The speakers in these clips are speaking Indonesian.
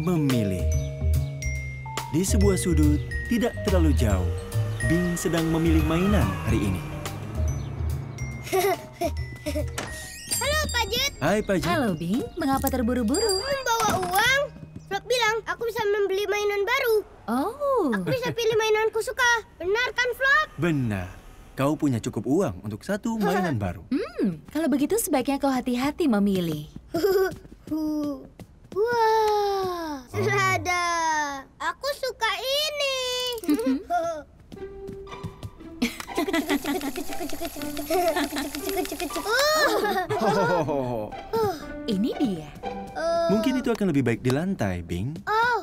Memilih. Di sebuah sudut, tidak terlalu jauh, Bing sedang memilih mainan hari ini. Halo, Pak Jet. Hai, Paji. Halo, Bing. Mengapa terburu-buru? Membawa uang. Flop bilang aku bisa membeli mainan baru. Oh. Aku bisa pilih mainanku suka. Benar kan, Flop? Benar. Kau punya cukup uang untuk satu mainan baru. Kalau begitu sebaiknya kau hati-hati memilih. Wah, selada. Aku suka ini. Oh, Ini dia. mungkin itu akan lebih baik di lantai, Bing. Oh.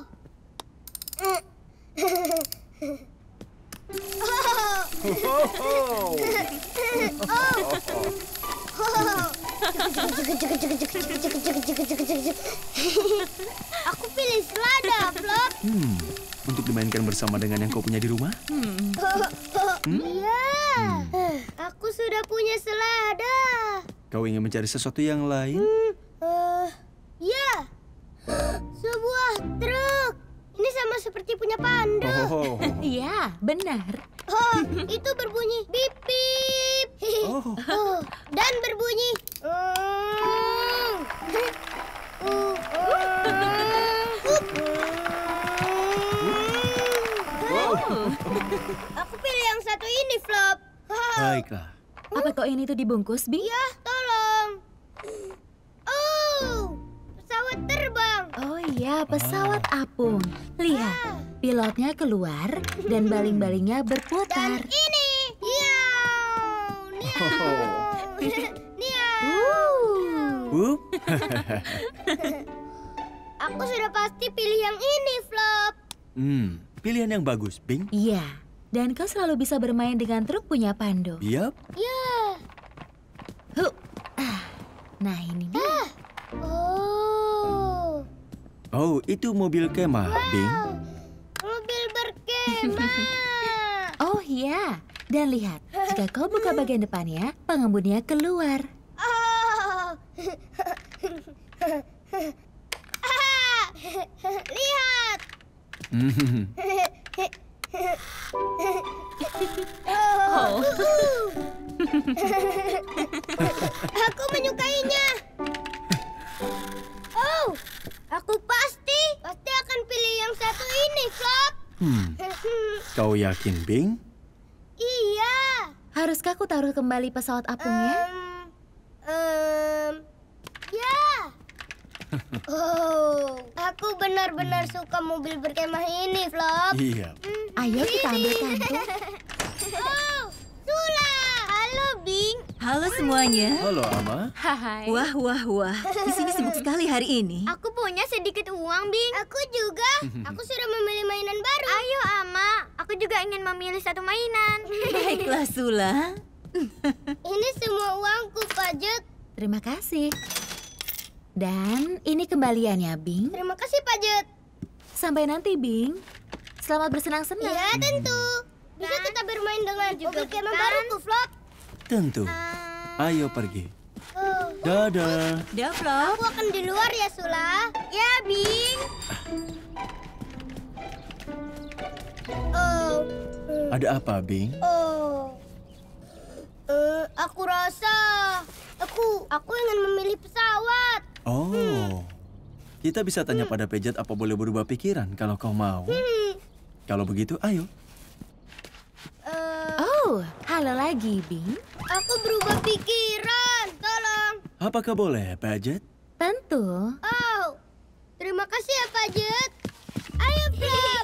Aku pilih selada, Flop. Untuk dimainkan bersama dengan yang kau punya di rumah? Iya. Aku sudah punya selada. Kau ingin mencari sesuatu yang lain? Ya. Sebuah truk. Ini sama seperti punya panda. Oh, Iya, benar. Oh, itu berbunyi bip bip. oh. Dan berbunyi. Aku pilih yang satu ini, Flop. Baiklah. Apa kau ini tuh dibungkus, Bing? Ya, tolong. Oh, pesawat terbang. Oh iya, pesawat apung. Lihat, pilotnya keluar dan baling-balingnya Dan berputar. ini. Niau. Niau. Niau. Aku sudah pasti pilih yang ini, Flop. Pilihan yang bagus, Bing. Iya, dan kau selalu bisa bermain dengan truk punya Pando. Yap. Ya. Huh. Nah, ini dia. Oh. Oh, itu mobil kemah, Bing. Mobil berkemah. Oh iya, dan lihat, jika kau buka bagian depannya, pengemudinya keluar. Oh. Lihat. Oh. Aku menyukainya. Oh, aku pasti akan pilih yang satu ini, Flop. Kau yakin, Bing? Iya. Haruskah aku taruh kembali pesawat apungnya? Ya. Oh, aku benar-benar suka mobil berkemah ini, Flop. Iya. Ayo kita ambil kantung. Oh, Sula. Halo, Bing. Halo semuanya. Halo, Ama. Hai. Wah, wah, wah. Di sini sibuk sekali hari ini. Aku punya sedikit uang, Bing. Aku juga. Aku sudah memilih mainan baru. Ayo, Ama. Aku juga ingin memilih satu mainan. Baiklah, Sula. Ini semua uangku, Pak Jet. Terima kasih. Dan ini kembaliannya, Bing. Terima kasih, Pak Jet. Sampai nanti, Bing. Selamat bersenang-senang. Ya, tentu. Bisa kita bermain dengan mobil kemah baruku, Flop. Tentu. Ayo pergi. Oh. Dadah. Dah, Flop. Aku akan di luar ya, Sula. Ya, Bing. Oh. Ada apa, Bing? Oh. Aku rasa aku ingin memilih pesawat. Oh. Kita bisa tanya pada Pejet apa boleh berubah pikiran kalau kau mau. Kalau begitu, ayo. Oh, halo lagi, Bing. Aku berubah pikiran. Tolong. Apakah boleh, Pejet? Tentu. Oh. Terima kasih ya, Pak Jet. Ayo, Flop.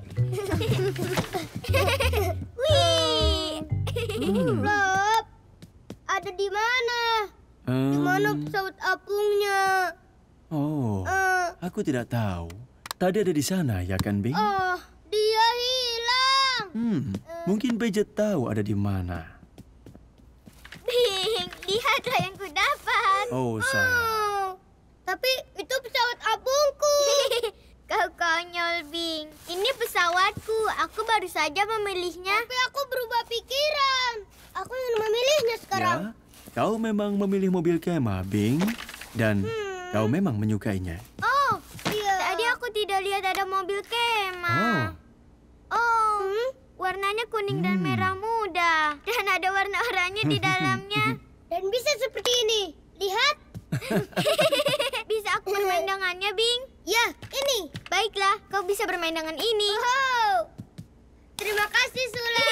Wih. Flop. Ada di mana? Di mana pesawat apungnya? Oh, aku tidak tahu. Tadi ada di sana, ya kan, Bing? Oh, dia hilang. Mungkin Pejet tahu ada di mana. Bing, lihatlah yang ku dapat. Oh, sayang. Oh, tapi itu pesawat apungku. Kau konyol, Bing. Ini pesawatku. Aku baru saja memilihnya. Tapi aku berubah pikiran. Aku ingin memilihnya sekarang. Ya, kau memang memilih mobil kemah, Bing. Dan kau memang menyukainya. Oh, iya. Tadi aku tidak lihat ada mobil kemah. Oh, warnanya kuning dan merah muda. Dan ada warna oranye di dalamnya. Dan bisa seperti ini. Lihat. Bisa aku bermain dengannya, Bing? Ya, ini. Baiklah, kau bisa bermain dengan ini. Wow. Terima kasih, Sula.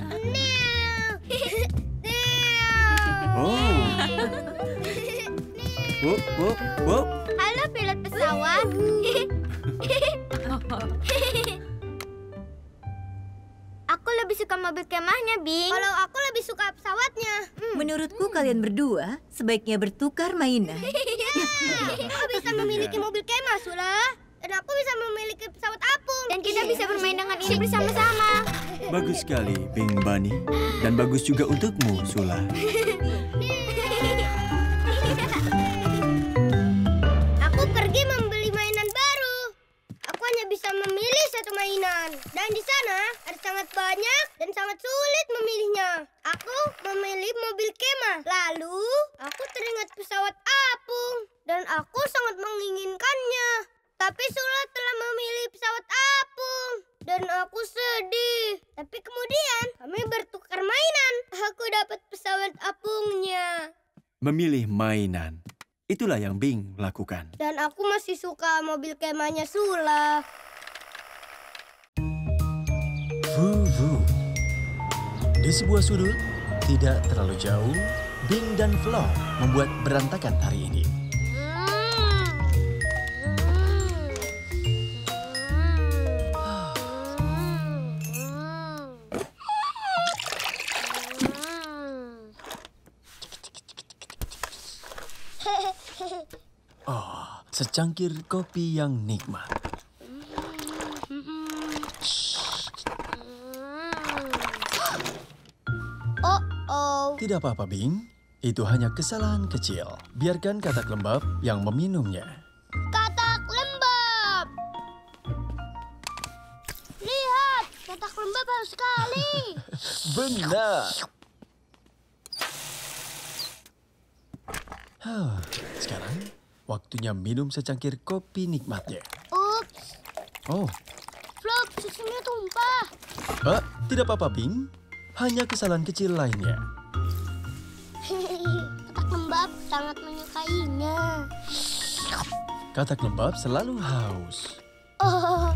Halo, pilot pesawat. Aku lebih suka mobil kemahnya, Bing. Kalau aku lebih suka pesawatnya. Menurutku kalian berdua sebaiknya bertukar mainan. Aku bisa memiliki mobil kemah, Sula. Dan aku bisa memiliki pesawat apung. Dan kita bisa bermain dengan ini bersama-sama. Bagus sekali, Bing Bunny. Dan bagus juga untukmu, Sula. Aku pergi membeli mainan baru. Aku hanya bisa memilih satu mainan. Dan di sana ada sangat banyak dan sangat sulit memilihnya. Aku memilih mobil kemah. Lalu, aku teringat pesawat apung. Dan aku sangat menginginkannya. Tapi Sula telah memilih pesawat apung. Dan aku sedih. Tapi kemudian kami bertukar mainan. Aku dapat pesawat apungnya. Memilih mainan. Itulah yang Bing lakukan. Dan aku masih suka mobil kemahnya Sula. Vuvu. Di sebuah sudut, tidak terlalu jauh, Bing dan Flo membuat berantakan hari ini. Oh, secangkir kopi yang nikmat. Tidak apa-apa, Bing. Itu hanya kesalahan kecil. Biarkan katak lembab yang meminumnya. Katak lembab. Lihat, katak lembab halus sekali. Benar. Sekarang, waktunya minum secangkir kopi nikmatnya. Ups, Oh, Flop, susunya tumpah. tidak apa-apa, Bing. Hanya kesalahan kecil lainnya. Katak lembab sangat menyukainya. Katak lembab selalu haus. Oh.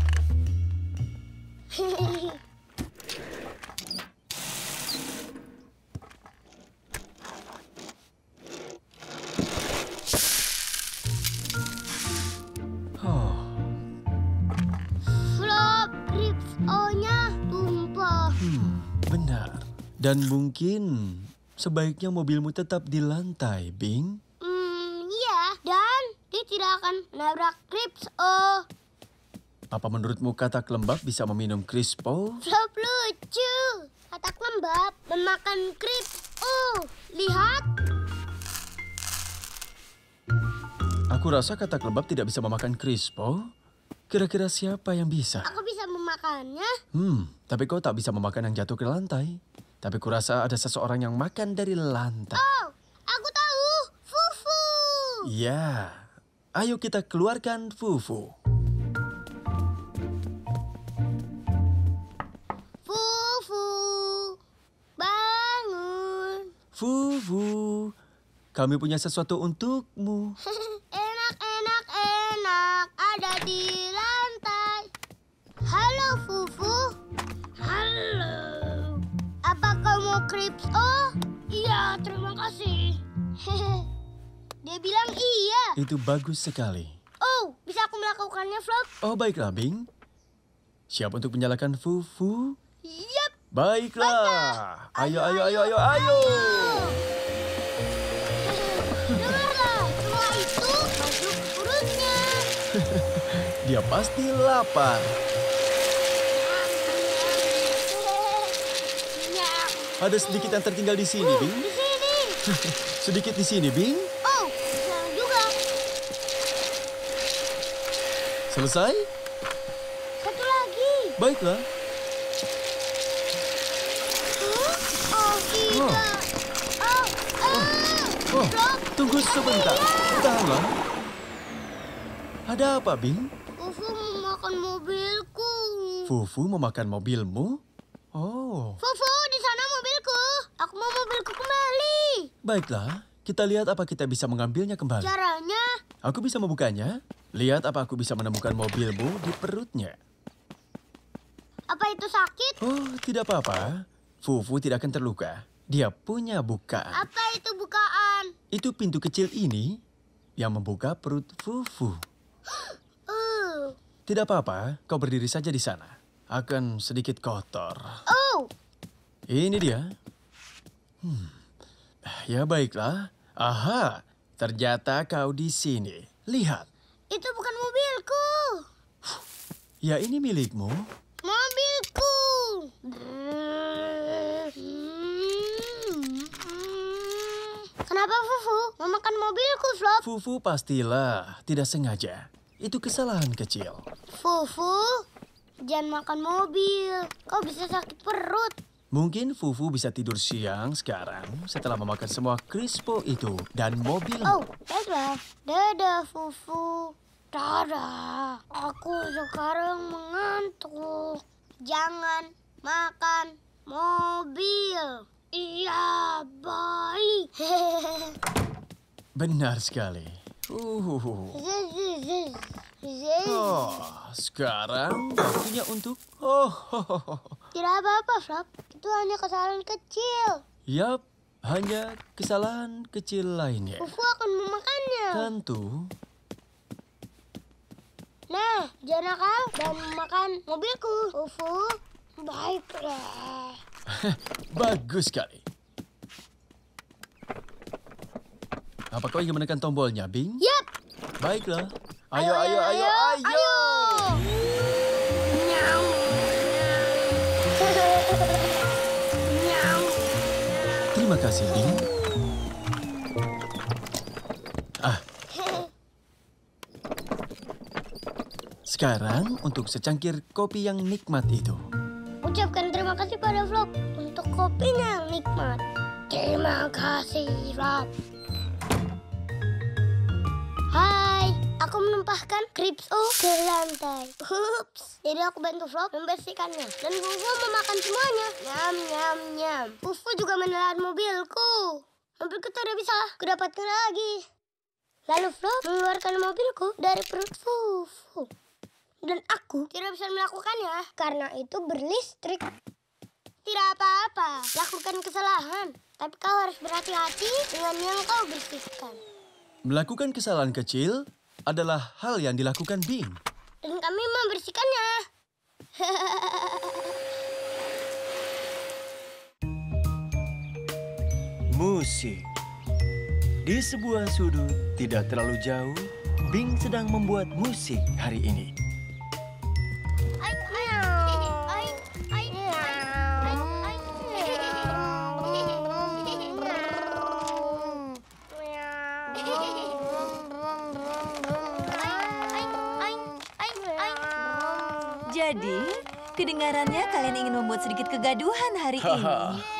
Flop, grips O-nya tumpah. Benar. Dan mungkin sebaiknya mobilmu tetap di lantai, Bing. Iya. Dan dia tidak akan menabrak grips O. Apa menurutmu katak lembab bisa meminum Crispo? Flop lucu. Katak lembab memakan grips O. Lihat. Aku rasa katak lembab tidak bisa memakan Crispo. Kira-kira siapa yang bisa? Aku bisa memakannya. Tapi kau tak bisa memakan yang jatuh ke lantai. Tapi kurasa ada seseorang yang makan dari lantai. Oh, aku tahu. Fufu. Ya, ayo kita keluarkan Fufu. Fufu. Bangun. Fufu, kami punya sesuatu untukmu. Enak, enak, enak. Ada di lantai. Halo, Fufu. Halo. Apa kau mau Crips O? Iya, terima kasih. Dia bilang iya. Itu bagus sekali. Oh, bisa aku melakukannya, Flop? Oh, baiklah, Bing. Siap untuk menyalakan Fufu? Yap. Baiklah. Ayo, ayo, ayo, ayo, ayo. Dengarlah, semua itu masuk perutnya. Dia pasti lapar. Ada sedikit yang tertinggal di sini, Bing. Di sini. Sedikit di sini, Bing. Oh, sana juga. Selesai? Satu lagi. Baiklah. Oh, tidak. Oh, tunggu sebentar. Tahanlah. Ada apa, Bing? Fufu makan mobilku. Fufu memakan mobilmu? Oh, Fufu, di sana mobilku. Aku mau mobilku kembali. baiklah. Kita lihat apa kita bisa mengambilnya kembali. Caranya? Aku bisa membukanya. Lihat apa aku bisa menemukan mobilmu di perutnya. Apa itu sakit? Oh, tidak apa-apa. Fufu tidak akan terluka. Dia punya bukaan. Apa itu bukaan? Itu pintu kecil ini yang membuka perut Fufu. Tidak apa-apa, kau berdiri saja di sana. Akan sedikit kotor. Oh, Ini dia. Ya baiklah. Aha, ternyata kau di sini. Lihat. itu bukan mobilku. Ya ini milikmu. Mobilku. Kenapa Fufu memakan mobilku, Flop? Fufu pastilah tidak sengaja. Itu kesalahan kecil. Fufu, jangan makan mobil. Kau bisa sakit perut. Mungkin Fufu bisa tidur siang sekarang setelah memakan semua crispo itu dan mobil. Oh, baiklah. Dadah, Fufu. Dadah. Aku sekarang mengantuk. Jangan makan mobil. Iya, baik. Benar sekali. Oh, sekarang waktunya untuk... Tidak apa-apa, Flop. Itu hanya kesalahan kecil. Yap, hanya kesalahan kecil lainnya. Fufu akan memakannya. Tentu. Nah, jangan nakal dan makan mobilku. Fufu, baiklah. Bagus sekali. Apa kau ingin menekan tombolnya, Bing? Yap. Baiklah. Ayo. Terima kasih, Bing. Sekarang untuk secangkir kopi yang nikmat itu. Ucapkan terima kasih pada Flop untuk kopinya yang nikmat. Terima kasih, Flop. Hai, aku menumpahkan crispo ke lantai. Ups, jadi aku bantu Flop membersihkannya. Dan Fufu memakan semuanya. Nyam, nyam, nyam. Fufu juga menelan mobilku. Mobilku tidak bisa kudapatkan lagi. Lalu Flop mengeluarkan mobilku dari perut Fufu. Dan aku tidak bisa melakukannya karena itu berlistrik. Tidak apa-apa, lakukan kesalahan. Tapi kau harus berhati-hati dengan yang kau bersihkan. Melakukan kesalahan kecil adalah hal yang dilakukan Bing. Dan kami membersihkannya. Musik. Di sebuah sudut tidak terlalu jauh, Bing sedang membuat musik hari ini. Jadi, kedengarannya kalian ingin membuat sedikit kegaduhan hari ini.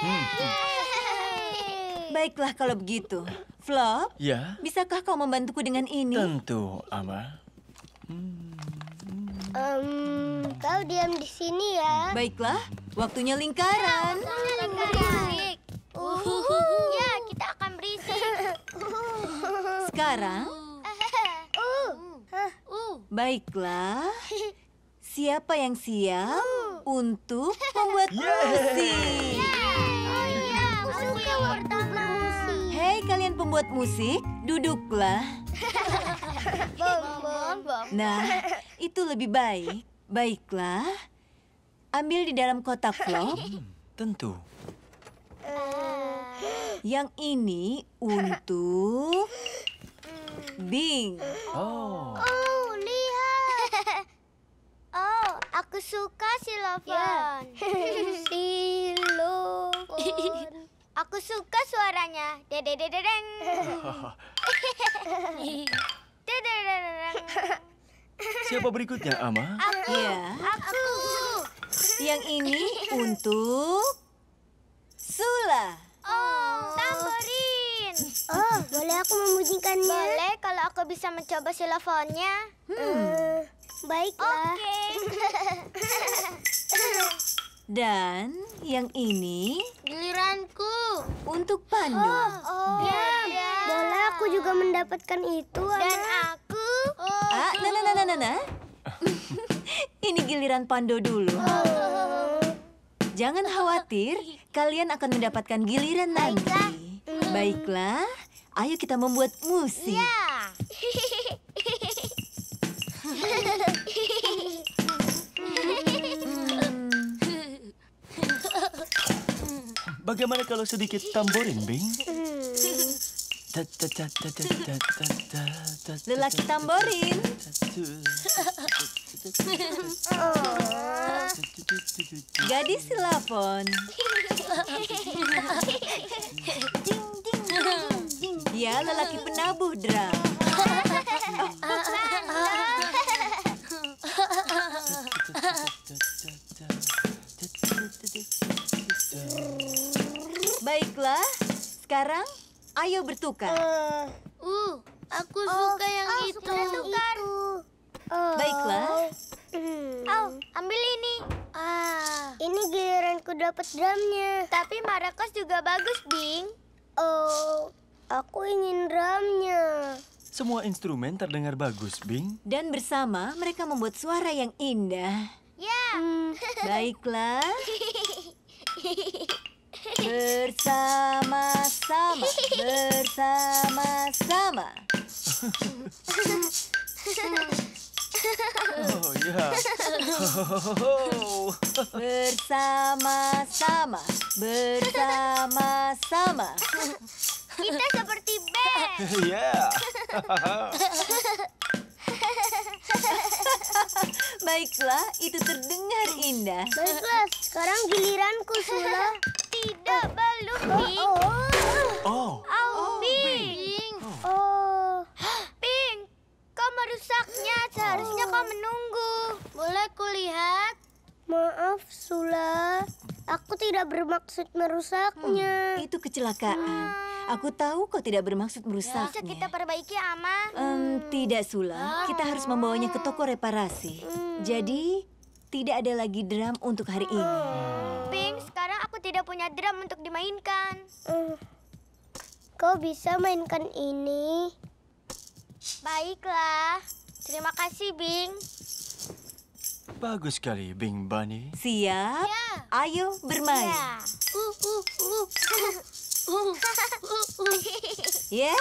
Baiklah kalau begitu. Flop, Ya, bisakah kau membantuku dengan ini? tentu, Ama. Kau diam di sini ya. Baiklah, waktunya lingkaran. Berisik. Ya, kita akan berisik. Sekarang, baiklah. Siapa yang siap untuk membuat musik? Oh iya, aku suka pertama. Hei kalian pembuat musik, duduklah. Nah, itu lebih baik. Baiklah. Ambil di dalam kotak Flop. Tentu. Yang ini untuk Bing. Oh, Oh, lihat. Oh, aku suka silofon. Silofon. Aku suka suaranya. Dedededeng. Dedededeng. siapa berikutnya, Ama? Ya. Aku. Yang ini untuk Sula. Oh, tamborin. Oh, boleh aku memujikannya? Boleh kalau aku bisa mencoba silofonnya. Baiklah. Dan yang ini Giliranku. untuk Pandu. Ya, boleh aku juga mendapatkan itu, Ama? Dan aku. Nah. Ini giliran Pando dulu. Jangan khawatir, kalian akan mendapatkan giliran nanti. Baiklah, ayo kita membuat musik. Ya. Bagaimana kalau sedikit tamborin, Bing? Lelaki tamborin. Gadis silafon. Ya, lelaki penabuh drum. Baiklah, sekarang ayo bertukar. Aku suka yang itu. Baiklah. Ambil ini. Ini giliranku dapat drumnya. Tapi maracas juga bagus, Bing. Aku ingin drumnya. Semua instrumen terdengar bagus, Bing. Dan bersama mereka membuat suara yang indah. Ya. Baiklah. Bersama-sama. Oh, ya. Bersama-sama. Kita seperti band. Ya. Baiklah, itu terdengar indah. Baiklah, sekarang giliranku, Sula. Tidak, belum, Bing. Oh. Bing. Bing, kau merusaknya. Seharusnya kau menunggu. Boleh kulihat? Maaf, Sula. Aku tidak bermaksud merusaknya. Itu kecelakaan. Aku tahu kau tidak bermaksud merusaknya. Bisa kita perbaiki, Ama? Tidak, Sula. Kita harus membawanya ke toko reparasi. Jadi, tidak ada lagi drum untuk hari ini. Bing, sekarang aku tidak punya drum untuk dimainkan. Kau bisa mainkan ini? Baiklah. Terima kasih, Bing. Bagus sekali, Bing Bunny. Siap? Ya. Ayo bermain. Ya.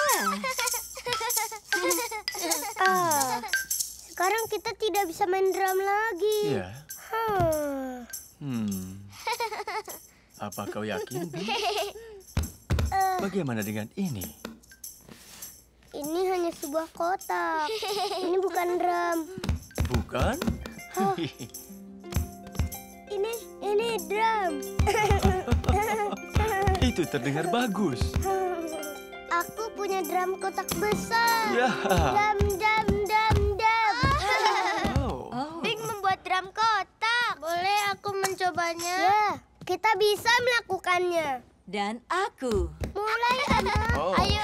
Sekarang kita tidak bisa main drum lagi. Ya. Apa kau yakin, Bing? Bagaimana dengan ini? Ini hanya sebuah kotak. Ini bukan drum. Bukan? Ini drum. Itu terdengar bagus. Aku punya drum kotak besar. Ya. Dum. Oh. Bing membuat drum kotak. Boleh aku mencobanya? Ya, kita bisa melakukannya. Dan aku. Mulai, Ama. Oh. Ayo.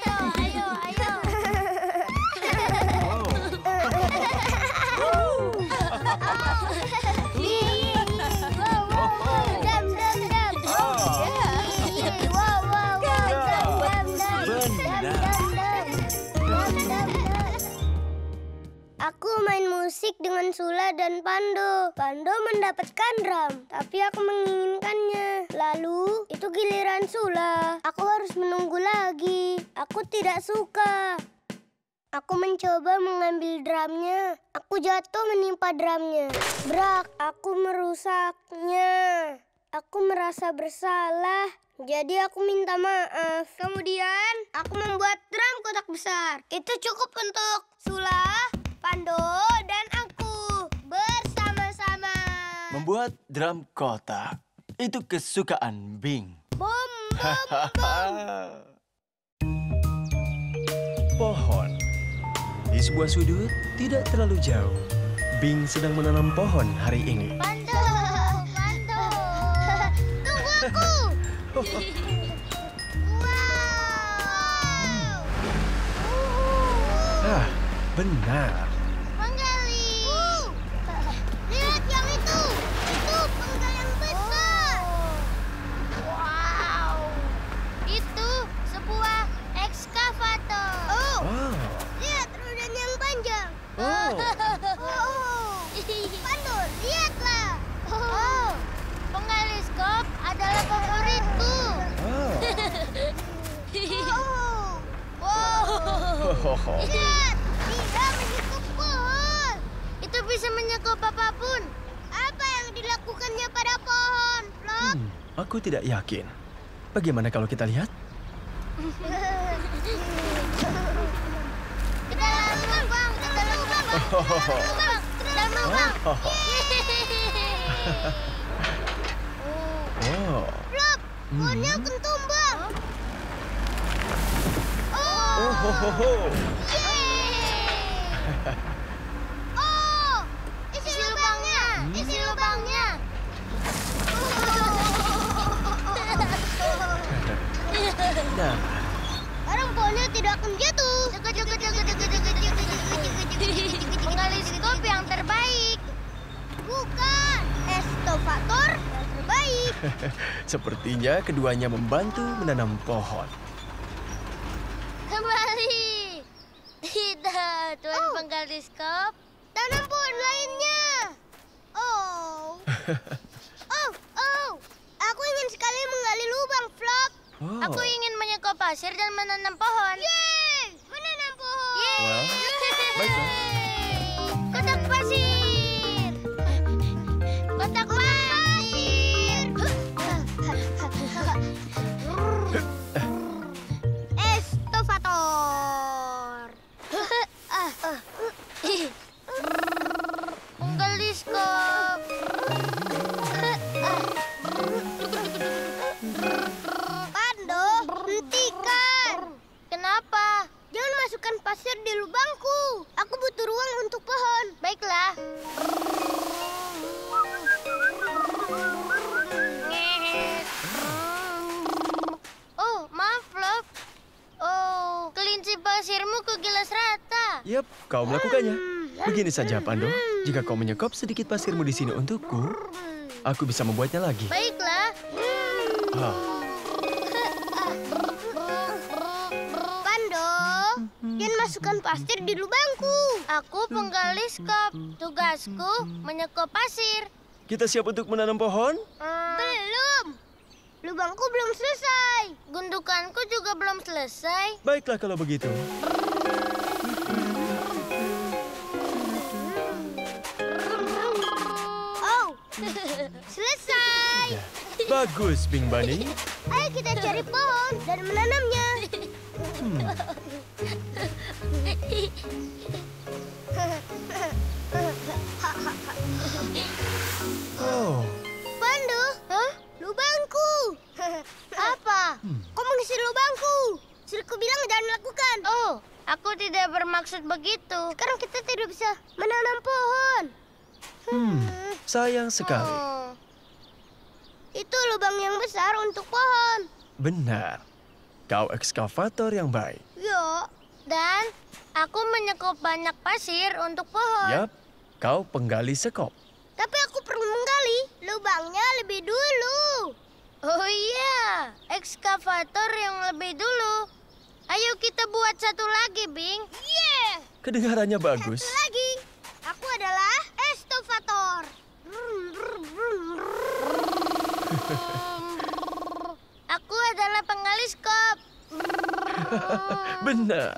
Aku main musik dengan Sula dan Pando. Pando mendapatkan drum, tapi aku menginginkannya. Lalu, itu giliran Sula. Aku harus menunggu lagi. Aku tidak suka. Aku mencoba mengambil drumnya. Aku jatuh menimpa drumnya. Brak, aku merusaknya. Aku merasa bersalah. Jadi aku minta maaf. Kemudian, aku membuat drum kotak besar. Itu cukup untuk Sula, Pando, dan aku bersama-sama. Membuat drum kotak. Itu kesukaan Bing. Bom. Pohon. Di sebuah sudut, tidak terlalu jauh, Bing sedang menanam pohon hari ini. Pando. Tunggu aku. Wow. Benar. Menggali. Lihat, dia menyekup pohon. Itu bisa menyekup apapun. Apa yang dilakukannya pada pohon, Flop? Aku tidak yakin. Bagaimana kalau kita lihat? Ke dalam lubang, ke dalam lubang, ke dalam lubang. Wow. Flop, pohonnya akan tumbang. Yeay! Oh, isi lubangnya, isi lubangnya. Nah, Sekarang pohonnya tidak akan jatuh. Menggali skop yang terbaik. Bukan, eskavator yang terbaik. sepertinya keduanya membantu menanam pohon. Kembali. Tidak, Tuan penggali skop. Tanam pohon lainnya. Oh. Aku ingin sekali menggali lubang, Flop. Oh. Aku ingin menyekop pasir dan menanam pohon. Yeay! Menanam pohon. Wah, baiklah. Kotak pasir. Kotak pasir. Eskavator. Menggali skop. Pando, hentikan. Kenapa? Jangan masukkan pasir di lubangku. Aku butuh ruang untuk pohon. Baiklah. Oh, maaf, Flop. Oh, kelinci pasirmu kegilas rata. Yap, kau melakukannya. Begini saja, Pando. Jika kau menyekop sedikit pasirmu di sini untukku, aku bisa membuatnya lagi. Baiklah. Ah, Pando, jangan masukkan pasir di lubangku. Aku penggali skop. Tugasku menyekop pasir. kita siap untuk menanam pohon? Belum. Lubangku belum selesai. Gundukanku juga belum selesai. Baiklah kalau begitu. Oh, selesai. Bagus, Bing Bunny. Ayo kita cari pohon dan menanamnya. Oh, Pandu, lubangku. Apa? Kau mengisi lubangku. Suruhku bilang jangan lakukan. Oh, aku tidak bermaksud begitu. Sekarang kita tidak bisa menanam pohon. sayang sekali. Oh. Itu lubang yang besar untuk pohon. Benar. Kau ekskavator yang baik. Yo. Dan aku menyekop banyak pasir untuk pohon. Yap, kau penggali sekop. Tapi aku perlu menggali lubangnya lebih dulu. Oh iya, ekskavator yang lebih dulu. Ayo kita buat satu lagi, Bing. Yeah! Kedengarannya bagus. Satu lagi. Aku adalah eskavator. Aku adalah penggali skop. Benar.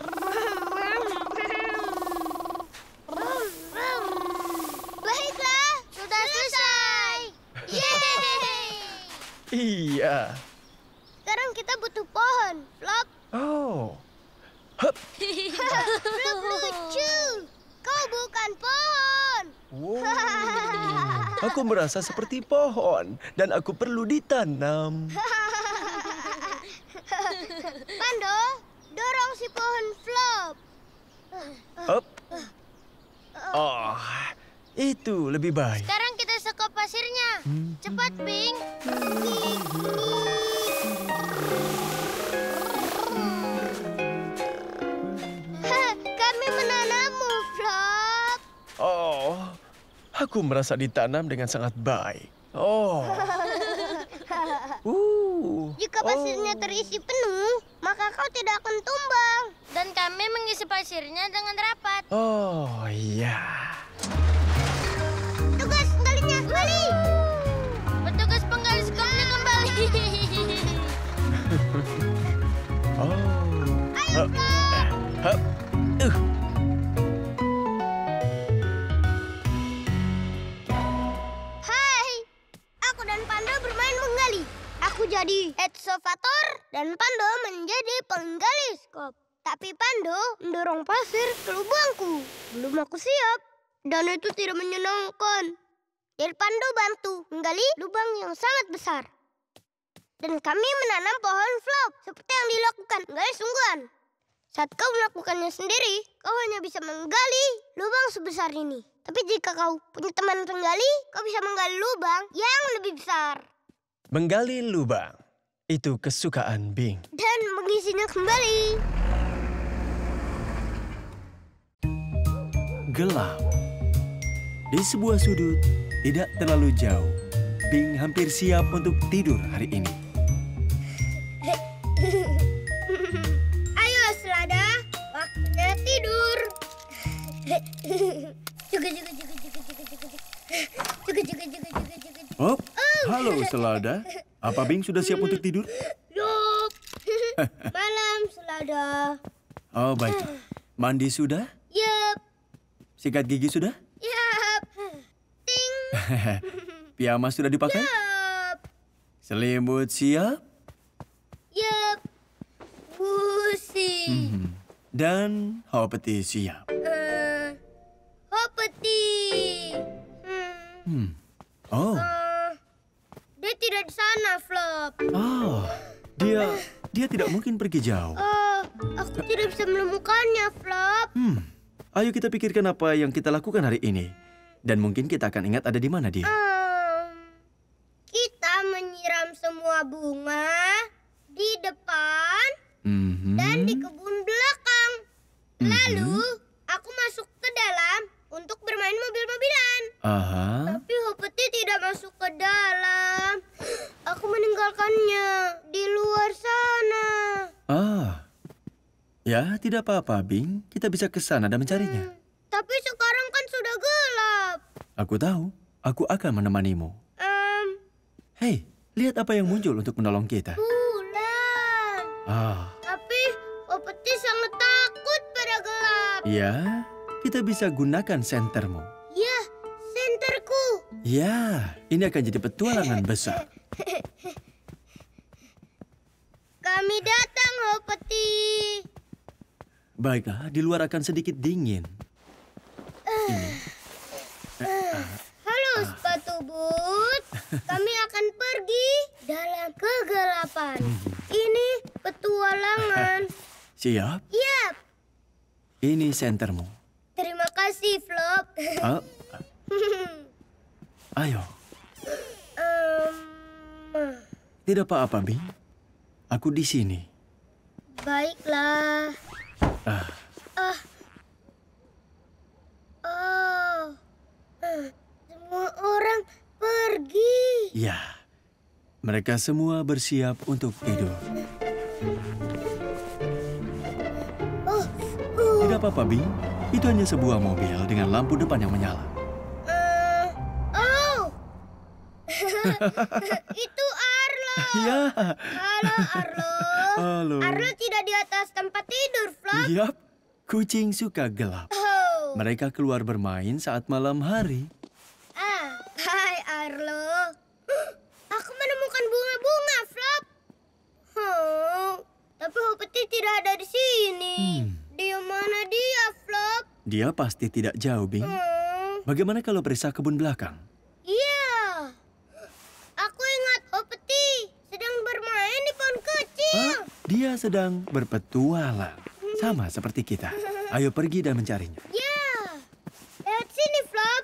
Baiklah, sudah selesai. Yeay! Iya. Sekarang kita butuh pohon, Flop. Oh. Hup. Flop lucu. Kau bukan pohon. Wow. Aku merasa seperti pohon dan aku perlu ditanam. Pando, dorong si pohon Flop. Up. Oh, itu lebih baik. Sekarang kita sekop pasirnya. Cepat, Bing. Kami menanammu, Flop. Oh, aku merasa ditanam dengan sangat baik. Oh. Jika pasirnya terisi penuh, maka kau tidak akan tumbang. Dan kami mengisi pasirnya dengan rapat. Oh, iya. Tugas penggalinya kembali. Petugas penggali skopnya kembali. Oh. Ayo, Flop. Hup. menjadi ekskavator dan Pando menjadi penggali skop. Tapi Pando mendorong pasir ke lubangku. Belum aku siap. Dan itu tidak menyenangkan. Jadi Pando bantu menggali lubang yang sangat besar. Dan kami menanam pohon flop seperti yang dilakukan menggali sungguhan. Saat kau melakukannya sendiri, kau hanya bisa menggali lubang sebesar ini. Tapi jika kau punya teman penggali, kau bisa menggali lubang yang lebih besar. Menggali lubang. Itu kesukaan Bing. Dan mengisinya kembali. Gelap. Di sebuah sudut, tidak terlalu jauh, Bing hampir siap untuk tidur hari ini. Ayo Selada, waktunya tidur. Oh, halo Selada. Apa Bing sudah siap untuk tidur? Yup. Malam Selada. Oh, baik. Mandi sudah? Yup. Sikat gigi sudah? Yup. Ting. Piyama sudah dipakai? Yup. Selimut siap? Yup. Busi. Dan hopeti siap. Hopeti. Oh, Dia tidak di sana, Flop. dia tidak mungkin pergi jauh. Oh, aku tidak bisa menemukannya, Flop. Ayo kita pikirkan apa yang kita lakukan hari ini. Dan mungkin kita akan ingat ada di mana dia. Kita menyiram semua bunga di depan dan di kebun belakang. Lalu, aku masuk ke dalam untuk bermain mobil-mobilan. Tapi Hopeti tidak masuk ke dalam. Aku meninggalkannya di luar sana. Ya, tidak apa-apa, Bing. Kita bisa ke sana dan mencarinya. Tapi sekarang kan sudah gelap. Aku tahu. Aku akan menemanimu. Hei, lihat apa yang muncul untuk menolong kita. Bulan. Tapi Hopeti sangat takut pada gelap. Ya, kita bisa gunakan sentermu. Ya, senterku. Ya, ini akan jadi petualangan besar. Kami datang, Hopeti. Baiklah, di luar akan sedikit dingin. Halo, sepatu boot. Kami akan pergi dalam kegelapan. Ini petualangan. Siap? Yap. Ini sentermu. Terima kasih, Flop. Ayo. Tidak apa-apa, Bing. Aku di sini. Baiklah. Semua orang pergi. Ya, mereka semua bersiap untuk tidur. Tidak apa-apa, Bing. Itu hanya sebuah mobil dengan lampu depan yang menyala. Itu Arlo. Ya. Halo, Arlo. Halo. Arlo tidak di atas tempat tidur, Flop. Yap, kucing suka gelap. Mereka keluar bermain saat malam hari. Hai Arlo. Aku menemukan bunga-bunga, Flop. Tapi Hopeti tidak ada di sini. Di mana dia, Flop? Dia pasti tidak jauh, Bing. Bagaimana kalau periksa kebun belakang? Iya. Aku ingat Hopeti sedang bermain di pohon kecil. Dia sedang berpetualang. Sama seperti kita. Ayo pergi dan mencarinya. Ya. Lihat sini, Flop.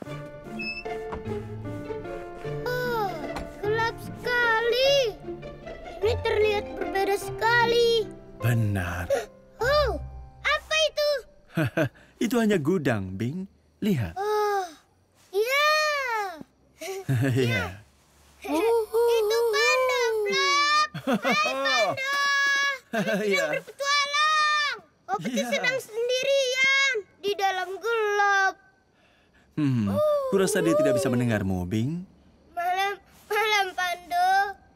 Gelap sekali. Ini terlihat berbeda sekali. Benar. Apa itu? Itu hanya gudang, Bing. Lihat. Ya. Ya. Itu panda, Flop. Hai, panda. Ya. Berpetualang. Hopeti sedang sendirian di dalam gelap. Kurasa dia tidak bisa mendengarmu, Bing. Malam, Pando.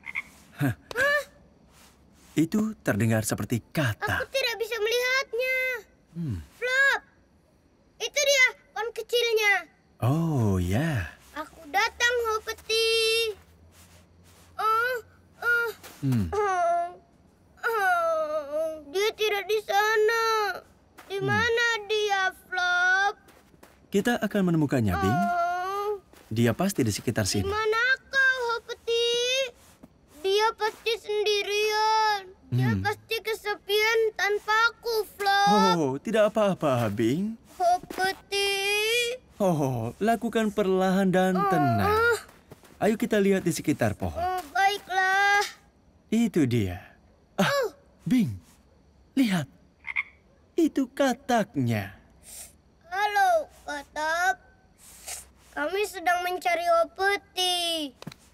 Itu terdengar seperti kata. Aku tidak bisa melihatnya. Flop. Itu dia, pohon kecilnya. Oh, ya. Aku datang, Hopeti. Dia tidak di sana. Di mana dia, Flop? Kita akan menemukannya, Bing. Dia pasti di sekitar Di sini. mana kau, Hopeti? Dia pasti sendirian. Dia pasti kesepian tanpa aku, Flop. Oh, tidak apa-apa, Bing. Hopeti. Oh, lakukan perlahan dan tenang. Ayo kita lihat di sekitar pohon. Baiklah. Itu dia. Bing, lihat. Itu kataknya. Halo, Katak. Kami sedang mencari Hopeti.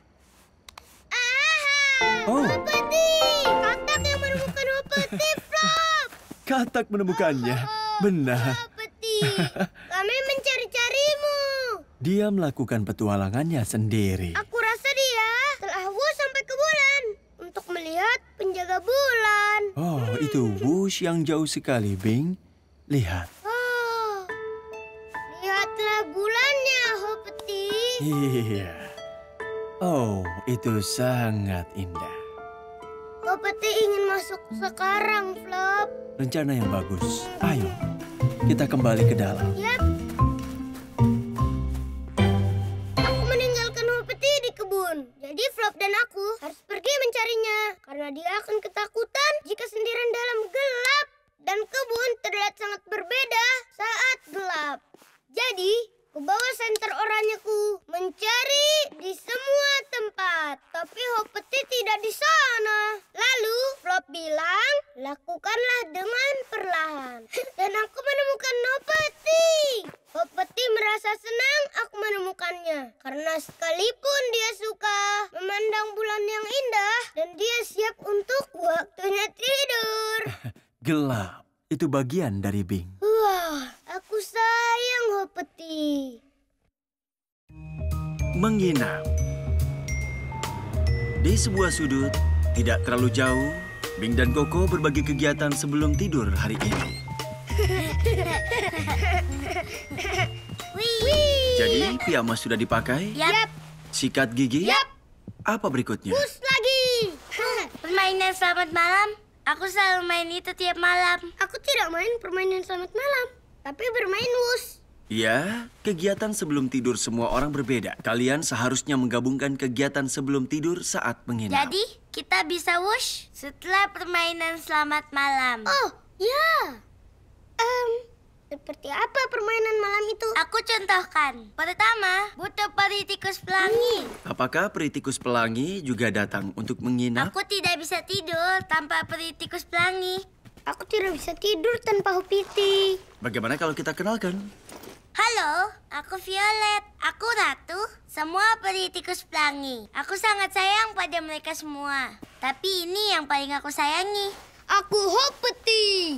Oh, Hopeti! Katak yang menemukan Hopeti, Flop. katak menemukannya. Benar. Hopeti, kami mencari-carimu. Dia melakukan petualangannya sendiri. Aku rasa dia telah wush sampai ke bulan untuk melihat penjaga bulan. Oh, itu wush yang jauh sekali, Bing. Lihat. Oh, lihatlah bulannya, Hopeti. Iya. Oh, itu sangat indah. Hopeti ingin masuk sekarang, Flop. Rencana yang bagus. Ayo, kita kembali ke dalam. Yap. Aku meninggalkan Hopeti di kebun. Jadi Flop dan aku harus pergi mencarinya. Karena dia akan ketakutan jika sendirian dalam gelap. Dan kebun terlihat sangat berbeda saat gelap. Jadi, ku bawa senter oranyeku mencari di semua tempat. Tapi Hopeti tidak di sana. Lalu Flop bilang, lakukanlah dengan perlahan. Dan aku menemukan Hopeti. Hopeti merasa senang aku menemukannya. Karena sekalipun dia suka memandang bulan yang indah. Dan dia siap untuk waktunya tidur. Gelap. Itu bagian dari Bing. Wah, aku sayang Hopeti. Menginap. Di sebuah sudut, tidak terlalu jauh, Bing dan Koko berbagi kegiatan sebelum tidur hari ini. Jadi, piyama sudah dipakai? Yap. Sikat gigi? Yap. Apa berikutnya? Bus lagi. Permainan selamat malam. Aku selalu main itu tiap malam. Aku tidak main permainan selamat malam, tapi bermain wus. Ya, kegiatan sebelum tidur semua orang berbeda. Kalian seharusnya menggabungkan kegiatan sebelum tidur saat menginap. Jadi, kita bisa wush setelah permainan selamat malam. Oh, ya. Seperti apa permainan malam itu? Aku contohkan. Pertama, butuh peri tikus pelangi. Apakah peri tikus pelangi juga datang untuk menginap? Aku tidak bisa tidur tanpa peri tikus pelangi. Aku tidak bisa tidur tanpa Hopeti. Bagaimana kalau kita kenalkan? Halo, aku Violet. Aku Ratu. Semua peri tikus pelangi. Aku sangat sayang pada mereka semua. Tapi ini yang paling aku sayangi. Aku Hopeti.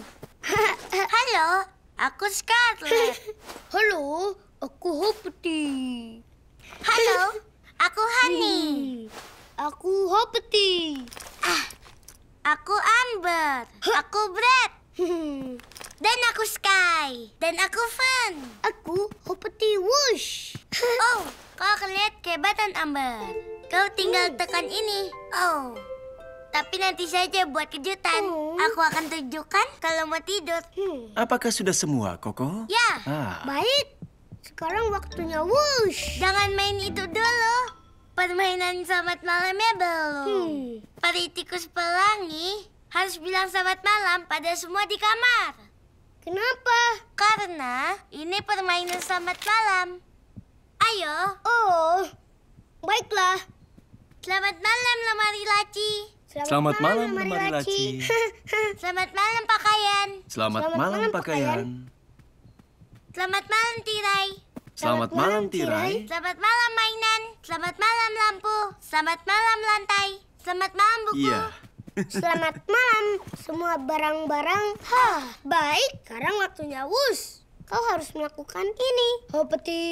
Halo, aku Scarlet. Halo, aku Hopeti. Halo, aku Honey. Aku Hopeti. Aku Amber. Aku Brett. Dan aku Sky. Dan aku Fun. Aku Hopeti Whoosh. Oh, kau kelihatan kehebatan Amber. Kau tinggal tekan ini. Oh. Tapi nanti saja buat kejutan. Aku akan tunjukkan kalau mau tidur. Apakah sudah semua, Koko? Ya. Baik, sekarang waktunya wush. Jangan main itu dulu. Permainan selamat malamnya belum. Peri tikus pelangi harus bilang selamat malam pada semua di kamar. Kenapa? Karena ini permainan selamat malam. Ayo. Oh, baiklah. Selamat malam lemari laci. Selamat malam, lemari laci. Selamat malam pakaian. Selamat malam, pakaian. Selamat malam tirai. Selamat malam, tirai. Selamat malam mainan. Selamat malam lampu. Selamat malam lantai. Selamat malam buku. Iya. Selamat malam semua barang-barang. Baik, sekarang waktunya wush. Kau harus melakukan ini. Hopeti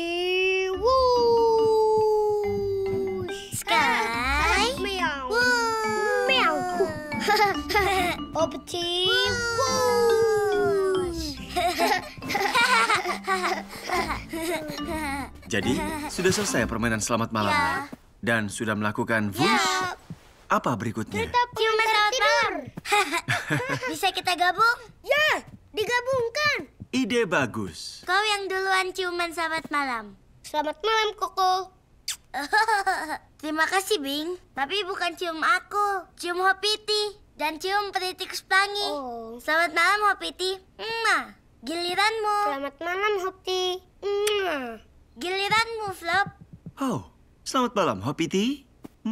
wush. Sky. Meow. Wush. Meow. Hopeti Wush. Jadi, sudah selesai permainan selamat malamnya? Dan sudah melakukan wush? Apa berikutnya? Ciuman selamat malam. Bisa kita gabung? Ya, digabungkan. Ide bagus. Kau yang duluan ciuman selamat malam. Selamat malam, Koko. Terima kasih, Bing. Tapi bukan cium aku. Cium Hopiti. Dan cium peri tikus pelangi. Oh. Selamat malam, Hopiti. Giliranmu. Selamat malam, Hopti. Giliranmu, Flop. Oh, selamat malam, Hopiti.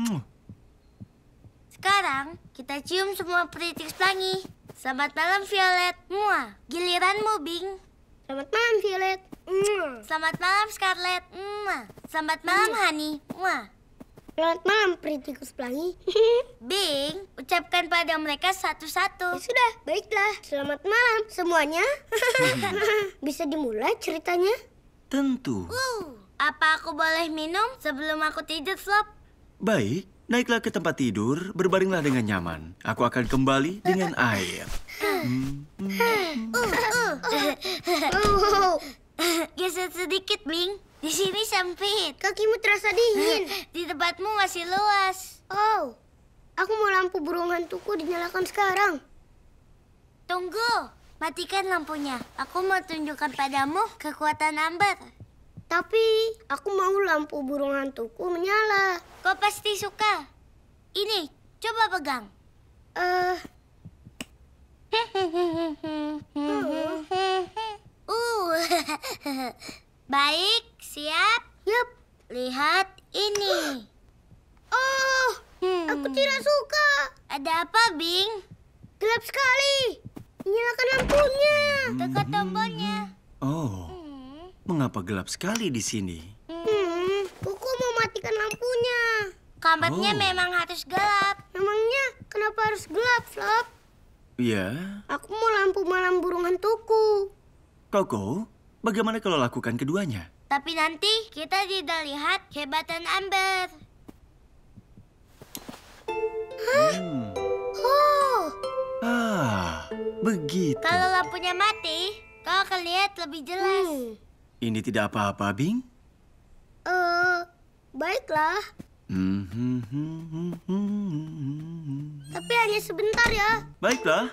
Sekarang kita cium semua peri tikus pelangi. Selamat malam, Violet. Giliranmu, Bing. Selamat malam, Violet. Selamat malam, Scarlet. Selamat malam, Honey. Selamat malam, peri tikus pelangi. Bing, ucapkan pada mereka satu-satu. Ya sudah, baiklah. Selamat malam semuanya. Bisa dimulai ceritanya? Tentu. Apa aku boleh minum sebelum aku tidur, Flop? Baik, naiklah ke tempat tidur, berbaringlah dengan nyaman. Aku akan kembali dengan air. Geser sedikit, Bing. Di sini sempit. Kakimu terasa dingin. Di tempatmu masih luas. Oh, aku mau lampu burung hantuku dinyalakan sekarang. Tunggu, matikan lampunya. Aku mau tunjukkan padamu kekuatan Amber. Tapi aku mau lampu burung hantuku menyala. Kau pasti suka. Ini, coba pegang. Baik, siap? Yap. Lihat ini. Oh, aku tidak suka. Ada apa, Bing? Gelap sekali. Nyalakan lampunya. Tekan tombolnya. Oh, mengapa gelap sekali di sini? Koko mau matikan lampunya. Kamarnya Oh. memang harus gelap. Memangnya kenapa harus gelap, Flop? Ya, Aku mau lampu malam burung hantuku. Koko, bagaimana kalau lakukan keduanya? Tapi nanti kita tidak lihat kehebatan Amber. Oh, Begitu. Kalau lampunya mati, kau akan lihat lebih jelas. Ini tidak apa-apa, Bing. Baiklah. Tapi hanya sebentar ya. Baiklah.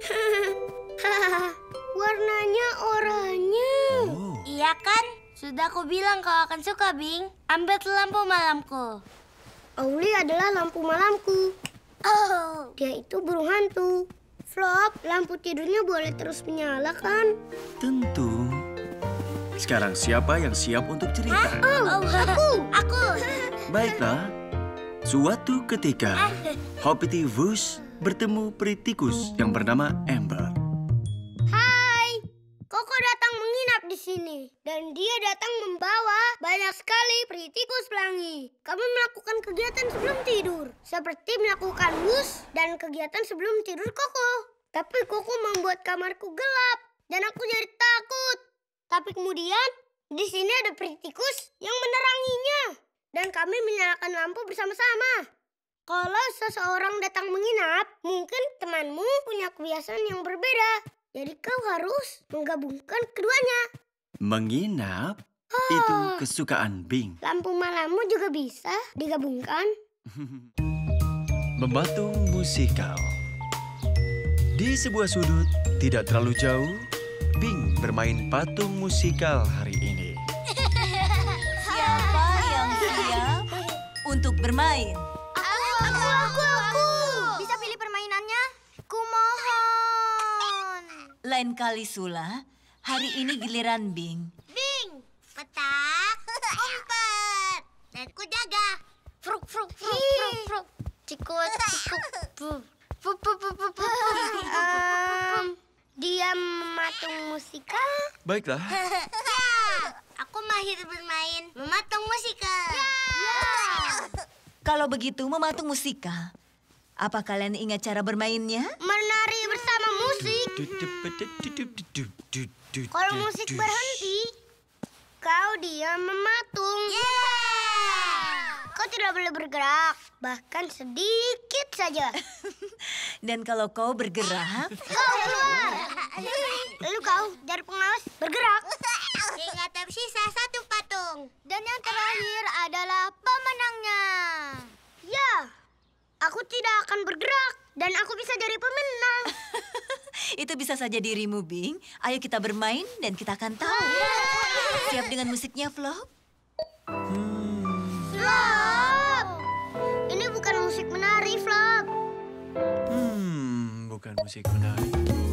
Warnanya oranye. Oh, Iya kan? Sudah aku bilang kau akan suka, Bing. Amber lampu malamku. Auli adalah lampu malamku. Oh, Dia itu burung hantu. Flop, lampu tidurnya boleh terus menyala kan? tentu. Sekarang siapa yang siap untuk cerita? aku. Baiklah. Suatu ketika, Hoppity Wuss bertemu peri tikus yang bernama Amber. Hai, Koko datang menginap di sini. Dan dia datang membawa banyak sekali peri tikus pelangi. Kami melakukan kegiatan sebelum tidur. Seperti melakukan wus dan kegiatan sebelum tidur Koko. Tapi Koko membuat kamarku gelap. Dan aku jadi takut. Tapi kemudian, di sini ada peri tikus yang meneranginya. Dan kami menyalakan lampu bersama-sama. Kalau seseorang datang menginap, mungkin temanmu punya kebiasaan yang berbeda. Jadi kau harus menggabungkan keduanya. Menginap itu kesukaan Bing. Lampu malammu juga bisa digabungkan. Mematung musikal. Di sebuah sudut, tidak terlalu jauh, Bing bermain patung musikal hari ini. Siapa yang siap untuk bermain? Aku. Bisa pilih permainannya? Kumohon. Lain kali, Sula. Hari ini giliran Bing. Bing, petak, umpet. Dan ku jaga. Fruk. Cikut. Dia mematung musikal. Baiklah. Aku mahir bermain mematung musikal. Kalau begitu, mematung musikal. Apa kalian ingat cara bermainnya? Menari bersama musik. Kalau musik berhenti, kau diam mematung. Kau tidak boleh bergerak, bahkan sedikit saja. Dan kalau kau bergerak, Kau keluar. Lalu kau dari pengawas bergerak. Hingga tersisa satu patung. Dan yang terakhir adalah pemenangnya. Ya, Aku tidak akan bergerak dan aku bisa jadi pemenang. Itu bisa saja dirimu, Bing. Ayo kita bermain dan kita akan tahu. Siap dengan musiknya, Flop? Flop! Ini bukan musik menari, Flop. Bukan musik menari.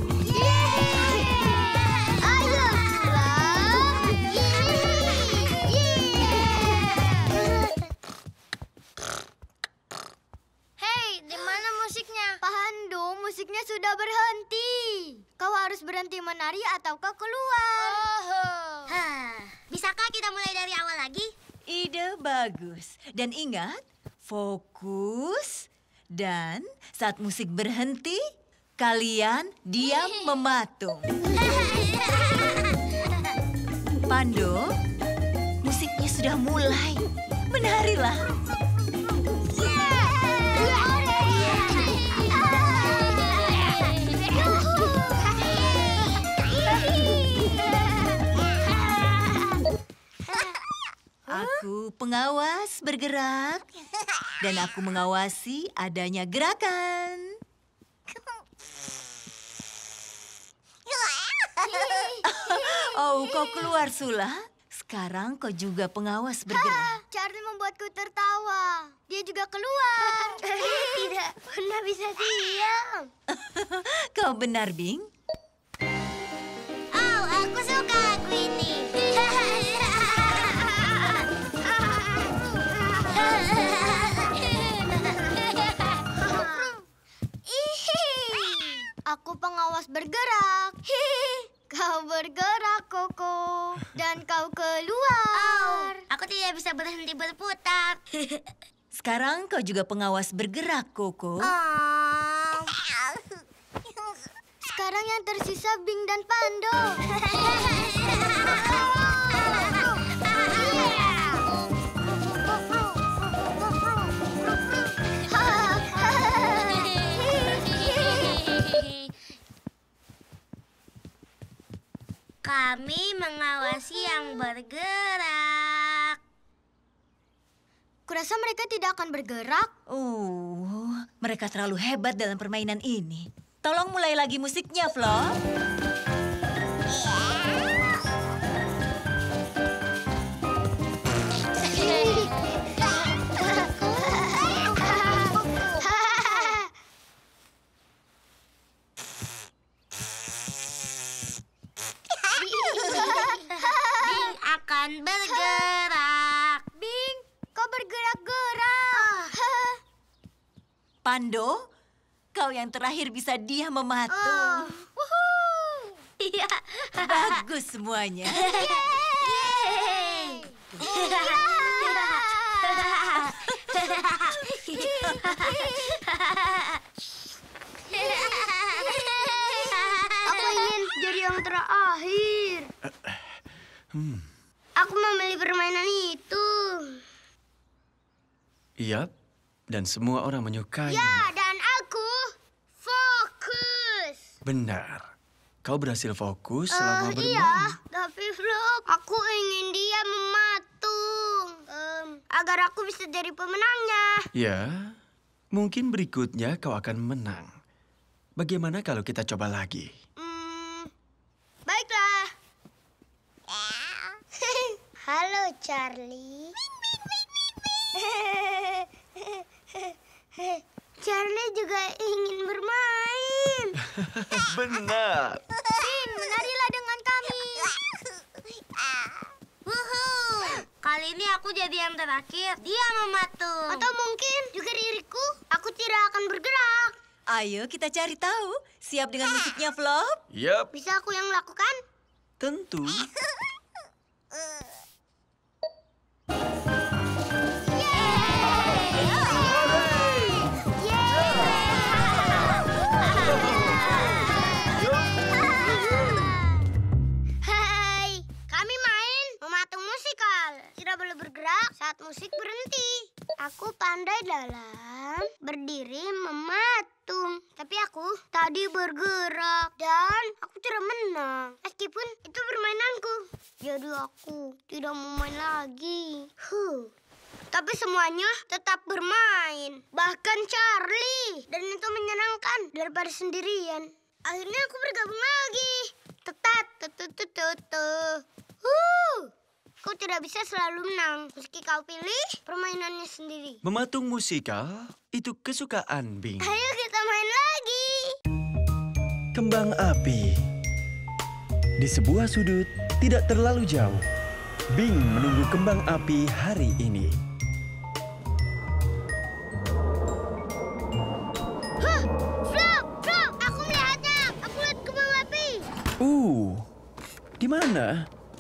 Ayo, Flop! Hei, di mana musiknya? Pando, musiknya sudah berhenti. Kau harus berhenti menari atau kau keluar. Bisakah kita mulai dari awal lagi? Ide bagus. Dan ingat, fokus. Dan saat musik berhenti, kalian diam mematung. Pando, musiknya sudah mulai. Menarilah. Aku pengawas bergerak dan aku mengawasi adanya gerakan. Oh, kau keluar, Sula. Sekarang kau juga pengawas bergerak. Charlie membuatku tertawa. Dia juga keluar. Tidak pernah bisa diam. Kau benar, Bing. Oh, aku suka lagu ini. Aku pengawas bergerak. Kau bergerak, Koko. Dan kau keluar. Aku tidak bisa berhenti berputar. Sekarang kau juga pengawas bergerak, Koko. Sekarang yang tersisa Bing dan Pando. Kami mengawasi yang bergerak. Kurasa mereka tidak akan bergerak. Oh, mereka terlalu hebat dalam permainan ini. Tolong mulai lagi musiknya, Flop. Bing akan bergerak. Bing, kau bergerak-gerak. Pando, kau yang terakhir bisa diam mematung. Iya. Bagus semuanya. Aku ingin jadi yang terakhir. Aku memilih permainan itu. Iya, dan semua orang menyukainya. Ya, dan aku fokus. Benar. Kau berhasil fokus selama bermain. Iya, tapi Flop, aku ingin dia mematung. Agar aku bisa jadi pemenangnya. Ya, mungkin berikutnya kau akan menang. Bagaimana kalau kita coba lagi? Baiklah. Halo, Charlie. Charlie juga ingin bermain. Benar. Bing, menarilah dengan kami. Kali ini aku jadi yang terakhir. Dia mematung. Atau mungkin juga diriku. Aku tidak akan bergerak. Ayo kita cari tahu. Siap dengan musiknya, Flop? Yap, Bisa aku yang lakukan? tentu. Hai, kami main mematung musikal. Tidak boleh bergerak saat musik berhenti. Aku pandai dalam berdiri mematung. Tapi aku tadi bergerak dan aku tidak menang. Meskipun itu permainanku. Jadi aku tidak mau main lagi. Tapi Tapi semuanya tetap bermain. Bahkan Charlie. Dan itu menyenangkan daripada sendirian. Akhirnya aku bergabung lagi. Kau tidak bisa selalu menang. Meski kau pilih permainannya sendiri. Mematung musikal itu kesukaan Bing. Ayo kita main lagi. Kembang api. Di sebuah sudut tidak terlalu jauh, Bing menunggu kembang api hari ini. Flop, aku melihatnya. Aku lihat kembang api. Di mana?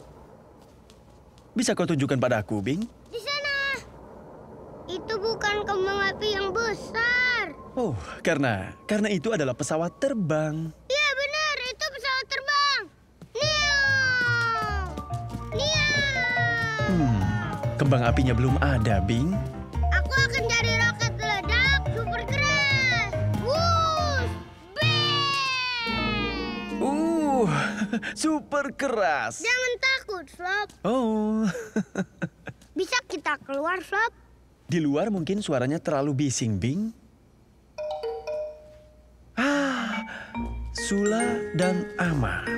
Bisa kau tunjukkan padaku, Bing? Di sana. Itu bukan kembang api yang besar. Oh, karena itu adalah pesawat terbang. Iya benar, itu pesawat terbang. Niau. Kembang apinya belum ada, Bing. Aku akan cari roket ledak super keras. Wush, bang. Super keras. Jangan takut, Flop. Oh. Bisa kita keluar, Flop? Di luar mungkin suaranya terlalu bising, Bing. Sula dan Ama.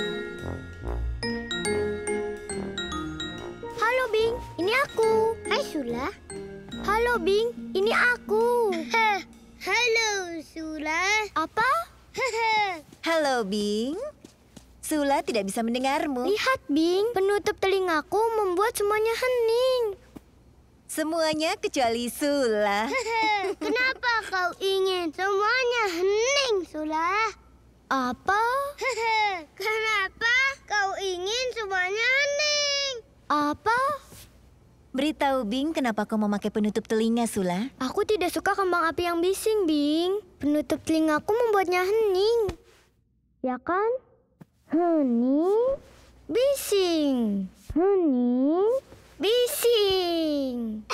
Halo Bing, ini aku. Hai, Sula. Halo Bing, ini aku. Halo, Sula. Apa? Halo, Bing. Sula tidak bisa mendengarmu. Lihat Bing, penutup telingaku membuat semuanya hening. Semuanya kecuali Sula. Kenapa kau ingin semuanya hening, Sula? Apa? Kenapa kau ingin semuanya hening? Apa? Beritahu Bing kenapa kau memakai penutup telinga, Sula. Aku tidak suka kembang api yang bising, Bing. Penutup telingaku membuatnya hening. Ya kan? Hening, bising. Hening, bising.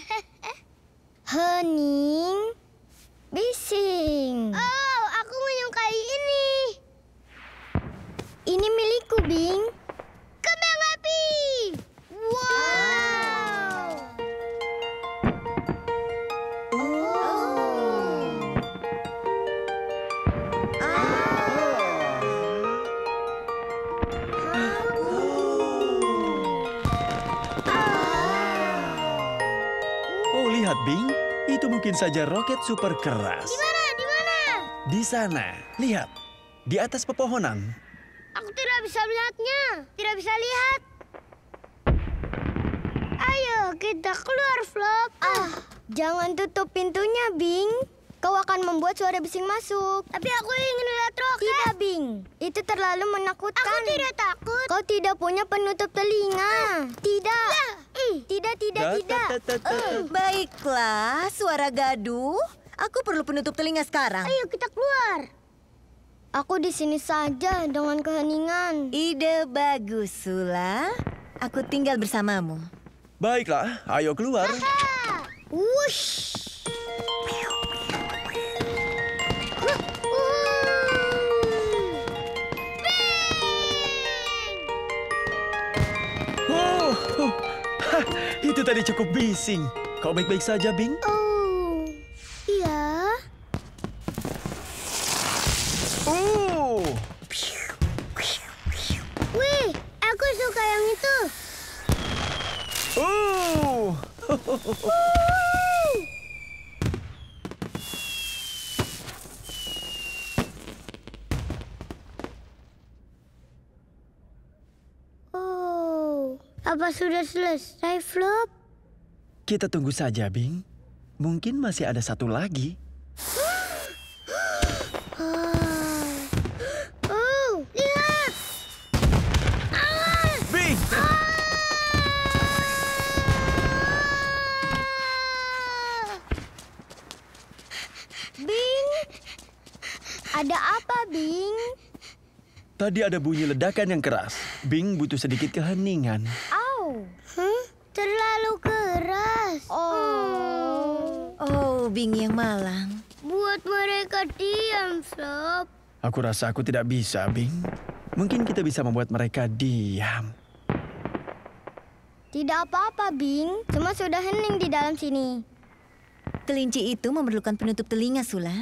Hening, bising. Oh, aku menyukai ini. Ini milikku, Bing. Kembang api. Wow. Oh, lihat, Bing. Itu mungkin saja roket super keras. Di mana? Di sana, lihat. Di atas pepohonan. Aku tidak bisa melihatnya. Tidak bisa lihat. Ayo, kita keluar, Flop. Jangan tutup pintunya, Bing. Kau akan membuat suara bising masuk. Tapi aku ingin lihat roket. Tidak, Bing. Itu terlalu menakutkan. Aku tidak takut. Kau tidak punya penutup telinga. Tidak. Tidak. Baiklah, suara gaduh. Aku perlu penutup telinga sekarang. Ayo, kita keluar. Aku di sini saja dengan keheningan. Ide bagus, Sula. Aku tinggal bersamamu. Baiklah, ayo keluar. Wush. Itu tadi cukup bising. Kau baik-baik saja, Bing? Oh, iya. Wih, aku suka yang itu. Apa sudah selesai, Flop? Kita tunggu saja, Bing. Mungkin masih ada satu lagi. Oh, lihat! Bing! Bing, ada apa, Bing? Tadi ada bunyi ledakan yang keras. Bing butuh sedikit keheningan. Au. Terlalu keras. Oh, Bing yang malang. Buat mereka diam, Flop. Aku rasa aku tidak bisa, Bing. Mungkin kita bisa membuat mereka diam. Tidak apa-apa, Bing. Semua sudah hening di dalam sini. Kelinci itu memerlukan penutup telinga, Sula.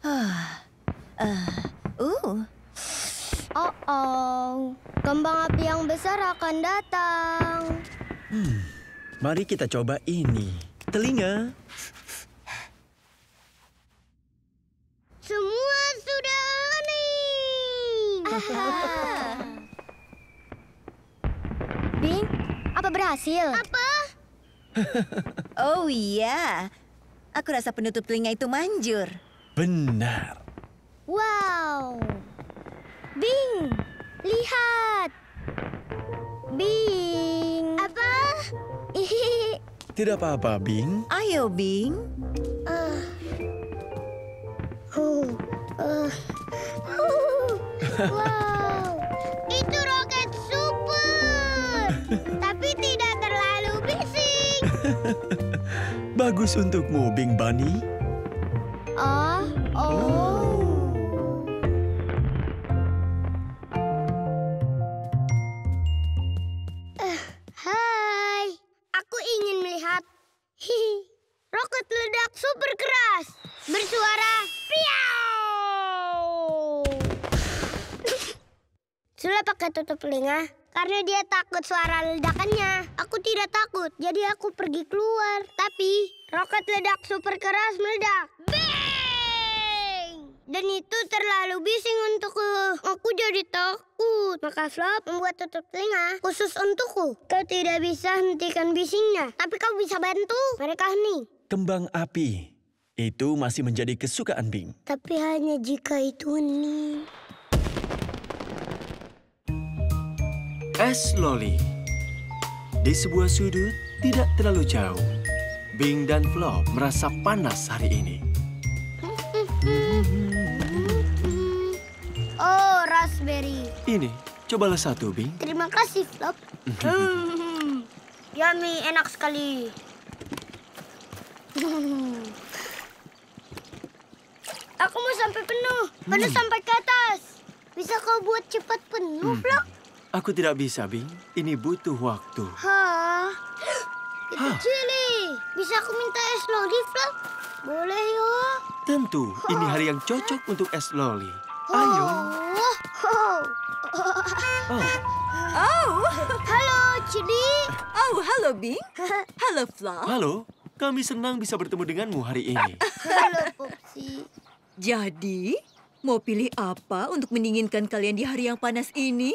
Oh, kembang api yang besar akan datang. Mari kita coba ini. Telinga. Semua sudah hening. Bing, apa berhasil? Apa? Oh iya, aku rasa penutup telinga itu manjur. Benar. Wow. Bing, lihat. Bing. Apa? Tidak apa-apa, Bing. Ayo, Bing. Wow, itu roket super. Tapi tidak terlalu bising. Bagus untukmu, Bing Bunny. Hai, aku ingin melihat roket ledak super keras bersuara piau. Sula pakai tutup telinga karena dia takut suara ledakannya. Aku tidak takut, jadi aku pergi keluar. Tapi roket ledak super keras meledak. Bang! Dan itu terlalu bising untukku. Aku jadi takut. Maka Flop membuat tutup telinga khusus untukku. Kau tidak bisa hentikan bisingnya, tapi kau bisa bantu mereka hening. Kembang api. Itu masih menjadi kesukaan Bing. Tapi hanya jika itu hening. Es loli. Di sebuah sudut tidak terlalu jauh, Bing dan Flop merasa panas hari ini. Oh, raspberry. Ini, cobalah satu, Bing. Terima kasih, Flop. Yummy, enak sekali. Aku mau sampai penuh. Penuh sampai ke atas. Bisa kau buat cepat penuh, Flop? Aku tidak bisa, Bing. Ini butuh waktu. Hah? Itu Chili. Bisa aku minta es loli, Flop? Boleh, yo. Tentu, ini hari yang cocok untuk es loli. Ayo. Halo, Chili. Oh, halo, Bing. Halo, Flop. Halo, kami senang bisa bertemu denganmu hari ini. Halo, Popsi. Jadi, mau pilih apa untuk mendinginkan kalian di hari yang panas ini?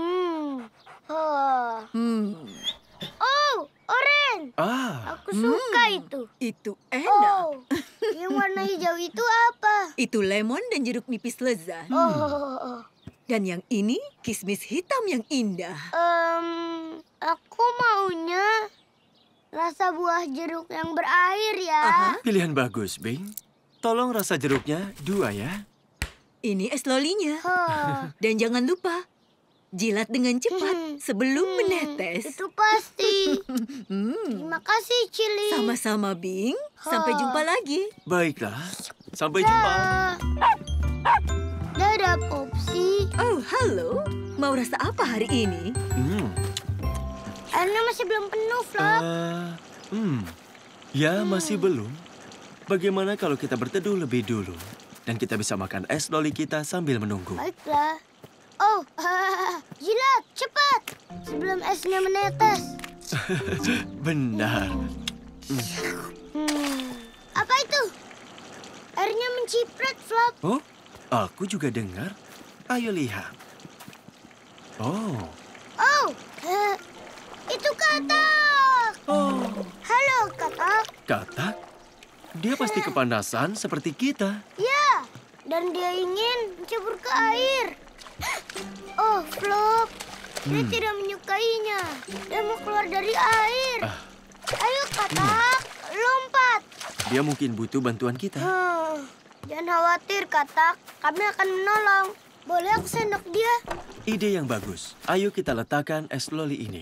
Oh, oren. Ah, Aku suka itu. Itu enak. Oh, yang warna hijau itu apa? Itu lemon dan jeruk nipis lezat. Dan yang ini kismis hitam yang indah. Aku maunya rasa buah jeruk yang berair ya. pilihan bagus, Bing. Tolong rasa jeruknya 2 ya. Ini es lolinya. Dan jangan lupa, jilat dengan cepat sebelum menetes. Itu pasti. Terima kasih, Chili. Sama-sama, Bing. Sampai jumpa lagi. Baiklah, sampai jumpa. Dadah, Popsi. Oh, halo. Mau rasa apa hari ini? Airnya masih belum penuh, Flop. Ya, masih belum. Bagaimana kalau kita berteduh lebih dulu? Dan kita bisa makan es loli kita sambil menunggu. Baiklah. Oh, jilat, cepat. Sebelum esnya menetes. Benar. Apa itu? Airnya menciprat, Flop. Oh, aku juga dengar. Ayo lihat. Oh, Itu katak. oh, Halo, katak. katak. Dia pasti kepanasan seperti kita. Ya, dan dia ingin mencebur ke air. Oh, Flop. Dia tidak menyukainya. Dia mau keluar dari air. Ayo, katak. Lompat. Dia mungkin butuh bantuan kita. Jangan khawatir, katak. Kami akan menolong. Boleh aku sendok dia? Ide yang bagus. Ayo kita letakkan es loli ini.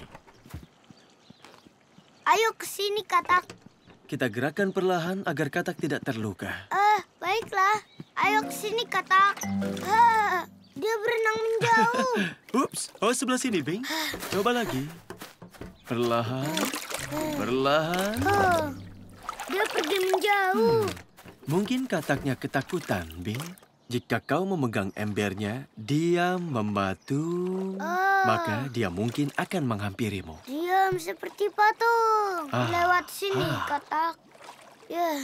Ayo ke sini, katak. Kita gerakkan perlahan agar katak tidak terluka. Baiklah. Ayo ke sini, katak. Dia berenang menjauh. Ups, oh sebelah sini, Bing. Coba lagi. Perlahan, perlahan. Oh, dia pergi menjauh. Mungkin kataknya ketakutan, Bing. Jika kau memegang embernya, dia membantu, maka dia mungkin akan menghampirimu. Diam seperti patung. Lewat sini, katak. Ya.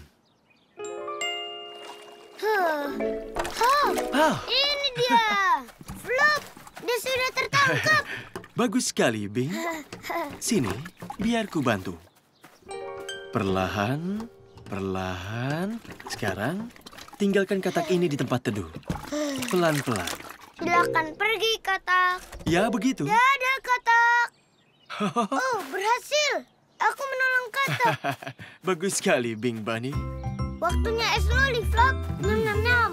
Ini dia. Flop, dia sudah tertangkap. Bagus sekali, Bing. Sini, biar ku bantu. Perlahan, perlahan. Sekarang, tinggalkan katak ini di tempat teduh. Pelan-pelan. Silakan pergi, katak. Ya, begitu. Dadah, katak. Oh, berhasil. Aku menolong katak. Bagus sekali, Bing Bunny. Waktunya es loli, Flop. Nyam-nyam-nyam.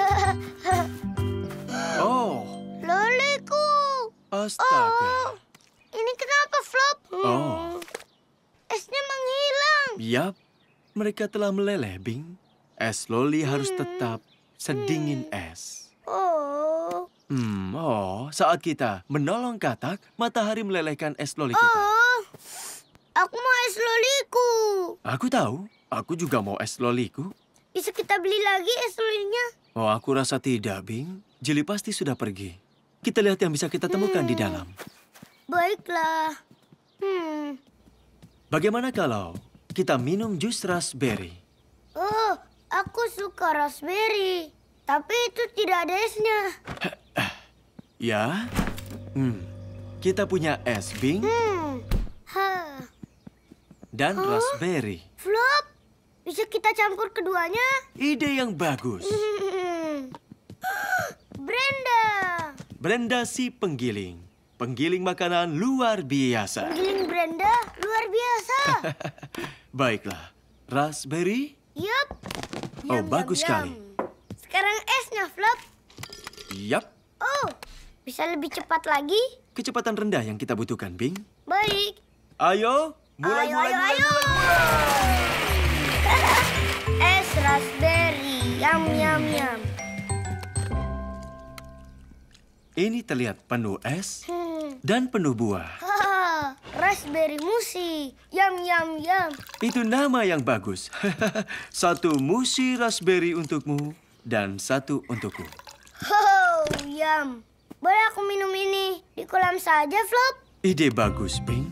Oh, Loliku. astaga. Ini kenapa, Flop? Oh. Esnya menghilang. Yap, mereka telah meleleh, Bing. Es loli harus tetap sedingin es. Oh. Saat kita menolong katak, matahari melelehkan es loli kita. Oh. Aku mau es loliku. Aku tahu, aku juga mau es loliku. Bisa kita beli lagi es lolinya? Oh, aku rasa tidak, Bing. Jili pasti sudah pergi. Kita lihat yang bisa kita temukan di dalam. Baiklah. Bagaimana kalau kita minum jus raspberry? Oh, aku suka raspberry. Tapi itu tidak ada esnya. Ya? Kita punya es, Bing, dan raspberry. Flop, bisa kita campur keduanya? Ide yang bagus. Brenda. Brenda si penggiling. Penggiling makanan luar biasa. Giling Brenda luar biasa. Baiklah. Raspberry? Yup. Oh, bagus sekali. Sekarang esnya, Flop. Yap. Oh, bisa lebih cepat lagi? Kecepatan rendah yang kita butuhkan, Bing. Baik. Ayo, mulai. Es raspberry. Yum, yum, yum. Ini terlihat penuh es dan penuh buah. Raspberry musi. Yum, yum, yum. Itu nama yang bagus. Satu musi raspberry untukmu dan satu untukku. Yum. Boleh aku minum ini di kolam saja, Flop? Ide bagus, Bing.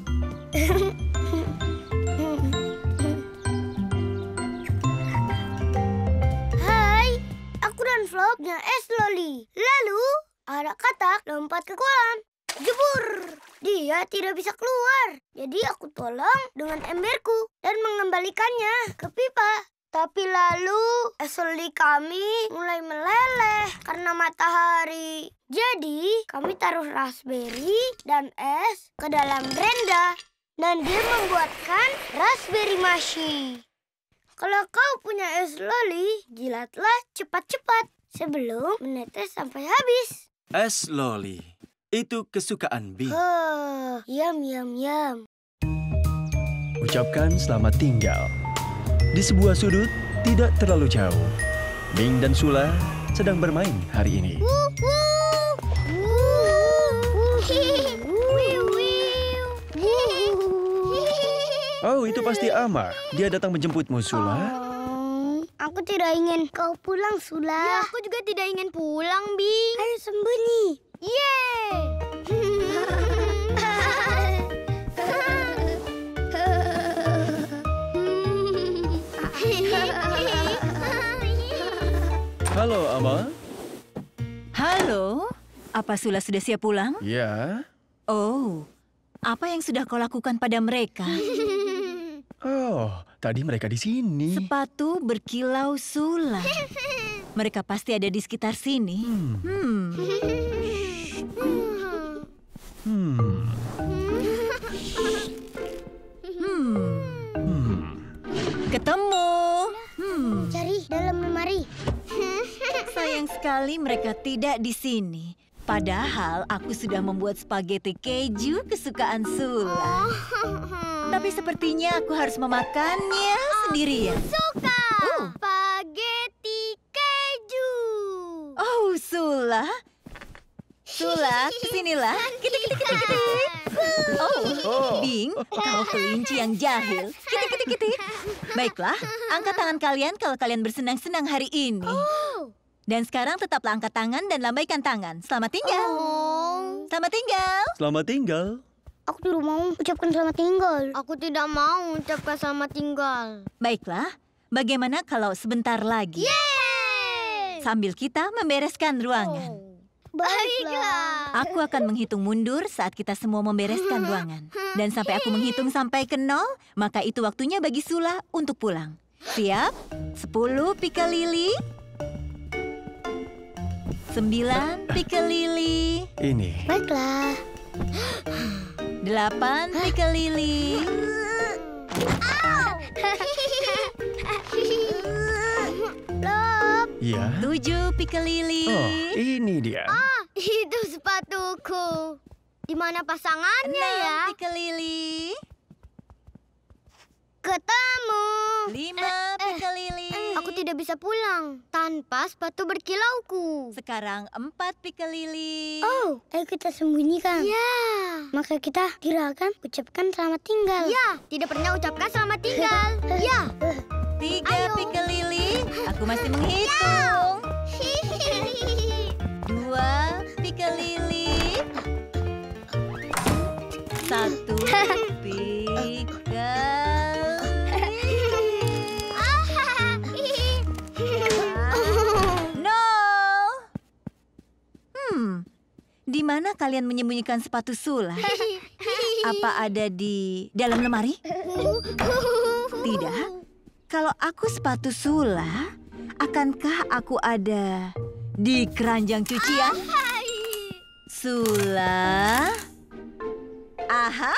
Hai, aku dan Flop punya es loli. Lalu, ada katak lompat ke kolam. Jebur! Dia tidak bisa keluar. Jadi aku tolong dengan emberku dan mengembalikannya ke pipa. Tapi lalu es loli kami mulai meleleh karena matahari. Jadi kami taruh raspberry dan es ke dalam Brenda. Dan dia membuatkan raspberry mushi. Kalau kau punya es loli, jilatlah cepat-cepat sebelum menetes sampai habis. Es loli. Itu kesukaan Bing. Yum, yum, yum. Ucapkan selamat tinggal. Di sebuah sudut, tidak terlalu jauh. Bing dan Sula sedang bermain hari ini. Oh, itu pasti Amar. Dia datang menjemputmu, Sula. Aku tidak ingin kau pulang, Sula. Ya, aku juga tidak ingin pulang, Bing. Ayo sembunyi. Halo, Amar. Halo, apa Sula sudah siap pulang? Ya. Oh, apa yang sudah kau lakukan pada mereka? Oh, tadi mereka di sini. Sepatu berkilau Sula. Mereka pasti ada di sekitar sini. Ketemu. Cari dalam lemari. Sayang sekali mereka tidak di sini. Padahal aku sudah membuat spaghetti keju kesukaan Sula. Tapi sepertinya aku harus memakannya sendirian. Suka spaghetti keju. Oh, Sula. Sula, kesinilah. Kita. Oh, Bing, kau kelinci yang jahil. Kita. Baiklah, angkat tangan kalian kalau kalian bersenang-senang hari ini. Dan sekarang tetaplah angkat tangan dan lambaikan tangan. Selamat tinggal. Selamat tinggal. Selamat tinggal. Aku tidak mau ucapkan selamat tinggal. Aku tidak mau ucapkan selamat tinggal. Baiklah, bagaimana kalau sebentar lagi? Sambil kita membereskan ruangan. Baiklah. Aku akan menghitung mundur saat kita semua membereskan ruangan. Dan sampai aku menghitung sampai ke 0, maka itu waktunya bagi Sula untuk pulang. Siap? 10 pika lili. 9 pika lili. Ini. Baiklah. 8 pika lili. Ya. 7 pika lili. Oh, ini dia. Itu sepatuku. Di mana pasangannya ya? 6 pika lili. Ketemu. 5 pika lili. Aku tidak bisa pulang tanpa sepatu berkilauku. Sekarang 4 pika lili. Oh, ayo kita sembunyikan. Ya. Maka kita tidak akan ucapkan selamat tinggal. Ya, tidak pernah ucapkan selamat tinggal. Ya. 3 pika lili. Aku masih menghitung. 2 pika lili. 1 pika lili. 0. Di mana kalian menyembunyikan sepatu Sula? Apa ada di dalam lemari? Tidak. Kalau aku sepatu Sula, akankah aku ada di keranjang cucian? Sula. Aha.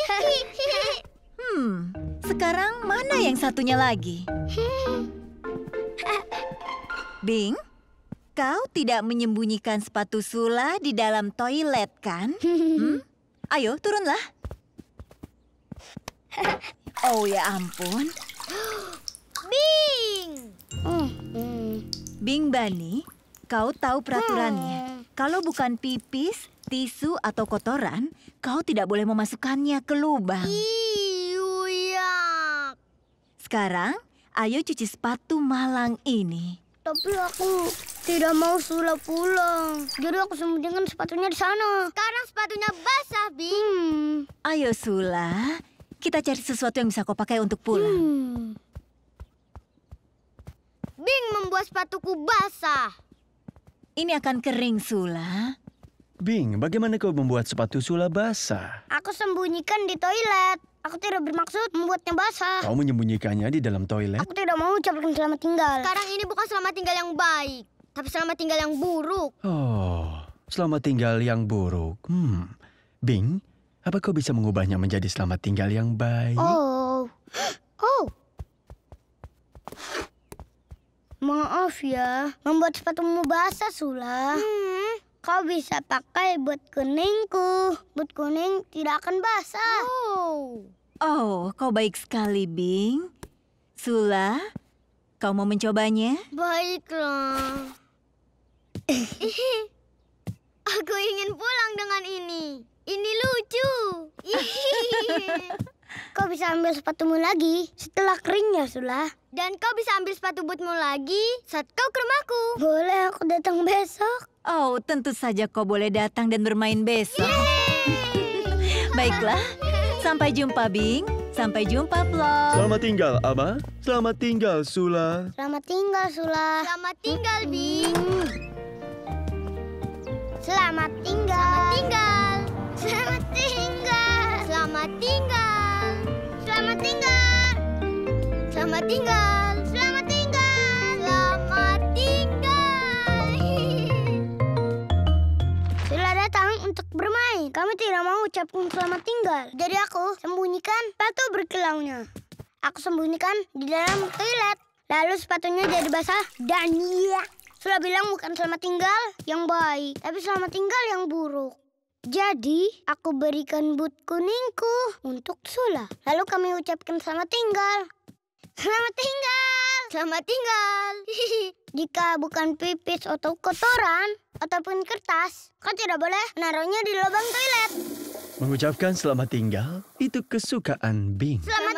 Sekarang mana yang satunya lagi? Bing, kau tidak menyembunyikan sepatu Sula di dalam toilet, kan? Ayo, turunlah. Oh ya ampun. Bing. Bing Bani, kau tahu peraturannya. Kalau bukan pipis, tisu, atau kotoran, kau tidak boleh memasukkannya ke lubang. Yuyak. Sekarang, ayo cuci sepatu malang ini. Tapi aku tidak mau Sula pulang. Jadi aku sembunyikan sepatunya di sana. Sekarang sepatunya basah, Bing. Ayo Sula, kita cari sesuatu yang bisa kau pakai untuk pulang. Bing membuat sepatuku basah. Ini akan kering, Sula. Bing, bagaimana kau membuat sepatu Sula basah? Aku sembunyikan di toilet. Aku tidak bermaksud membuatnya basah. Kau menyembunyikannya di dalam toilet? Aku tidak mau ucapkan selamat tinggal. Sekarang ini bukan selamat tinggal yang baik, tapi selamat tinggal yang buruk. Oh, selamat tinggal yang buruk. Bing, apa kau bisa mengubahnya menjadi selamat tinggal yang baik? Oh. Maaf ya, membuat sepatumu basah, Sula. Kau bisa pakai boot kuningku. Boot kuning tidak akan basah. Oh, kau baik sekali, Bing. Sula, kau mau mencobanya? Baiklah. Aku ingin pulang dengan ini. Ini lucu. Kau bisa ambil sepatumu lagi setelah keringnya, Sula. Dan kau bisa ambil sepatu bootmu lagi saat kau ke rumahku. Boleh aku datang besok? Oh, tentu saja kau boleh datang dan bermain besok. Baiklah, sampai jumpa, Bing. Sampai jumpa, Plop. Selamat tinggal, Ama. Selamat tinggal, Sula. Selamat tinggal, Sula. Selamat tinggal, Bing. Selamat tinggal. Selamat tinggal. Selamat tinggal. Selamat tinggal. Selamat tinggal. Selamat tinggal. Selamat tinggal. Sula datang untuk bermain. Kami tidak mau ucapkan selamat tinggal. Jadi aku sembunyikan sepatu berkilaunya. Aku sembunyikan di dalam toilet. Lalu sepatunya jadi basah dan Sula bilang bukan selamat tinggal yang baik, tapi selamat tinggal yang buruk. Jadi, aku berikan boot kuningku untuk Sula. Lalu kami ucapkan selamat tinggal. Selamat tinggal. Selamat tinggal. Jika bukan pipis atau kotoran ataupun kertas, kau tidak boleh menaruhnya di lubang toilet. Mengucapkan selamat tinggal itu kesukaan Bing. Selamat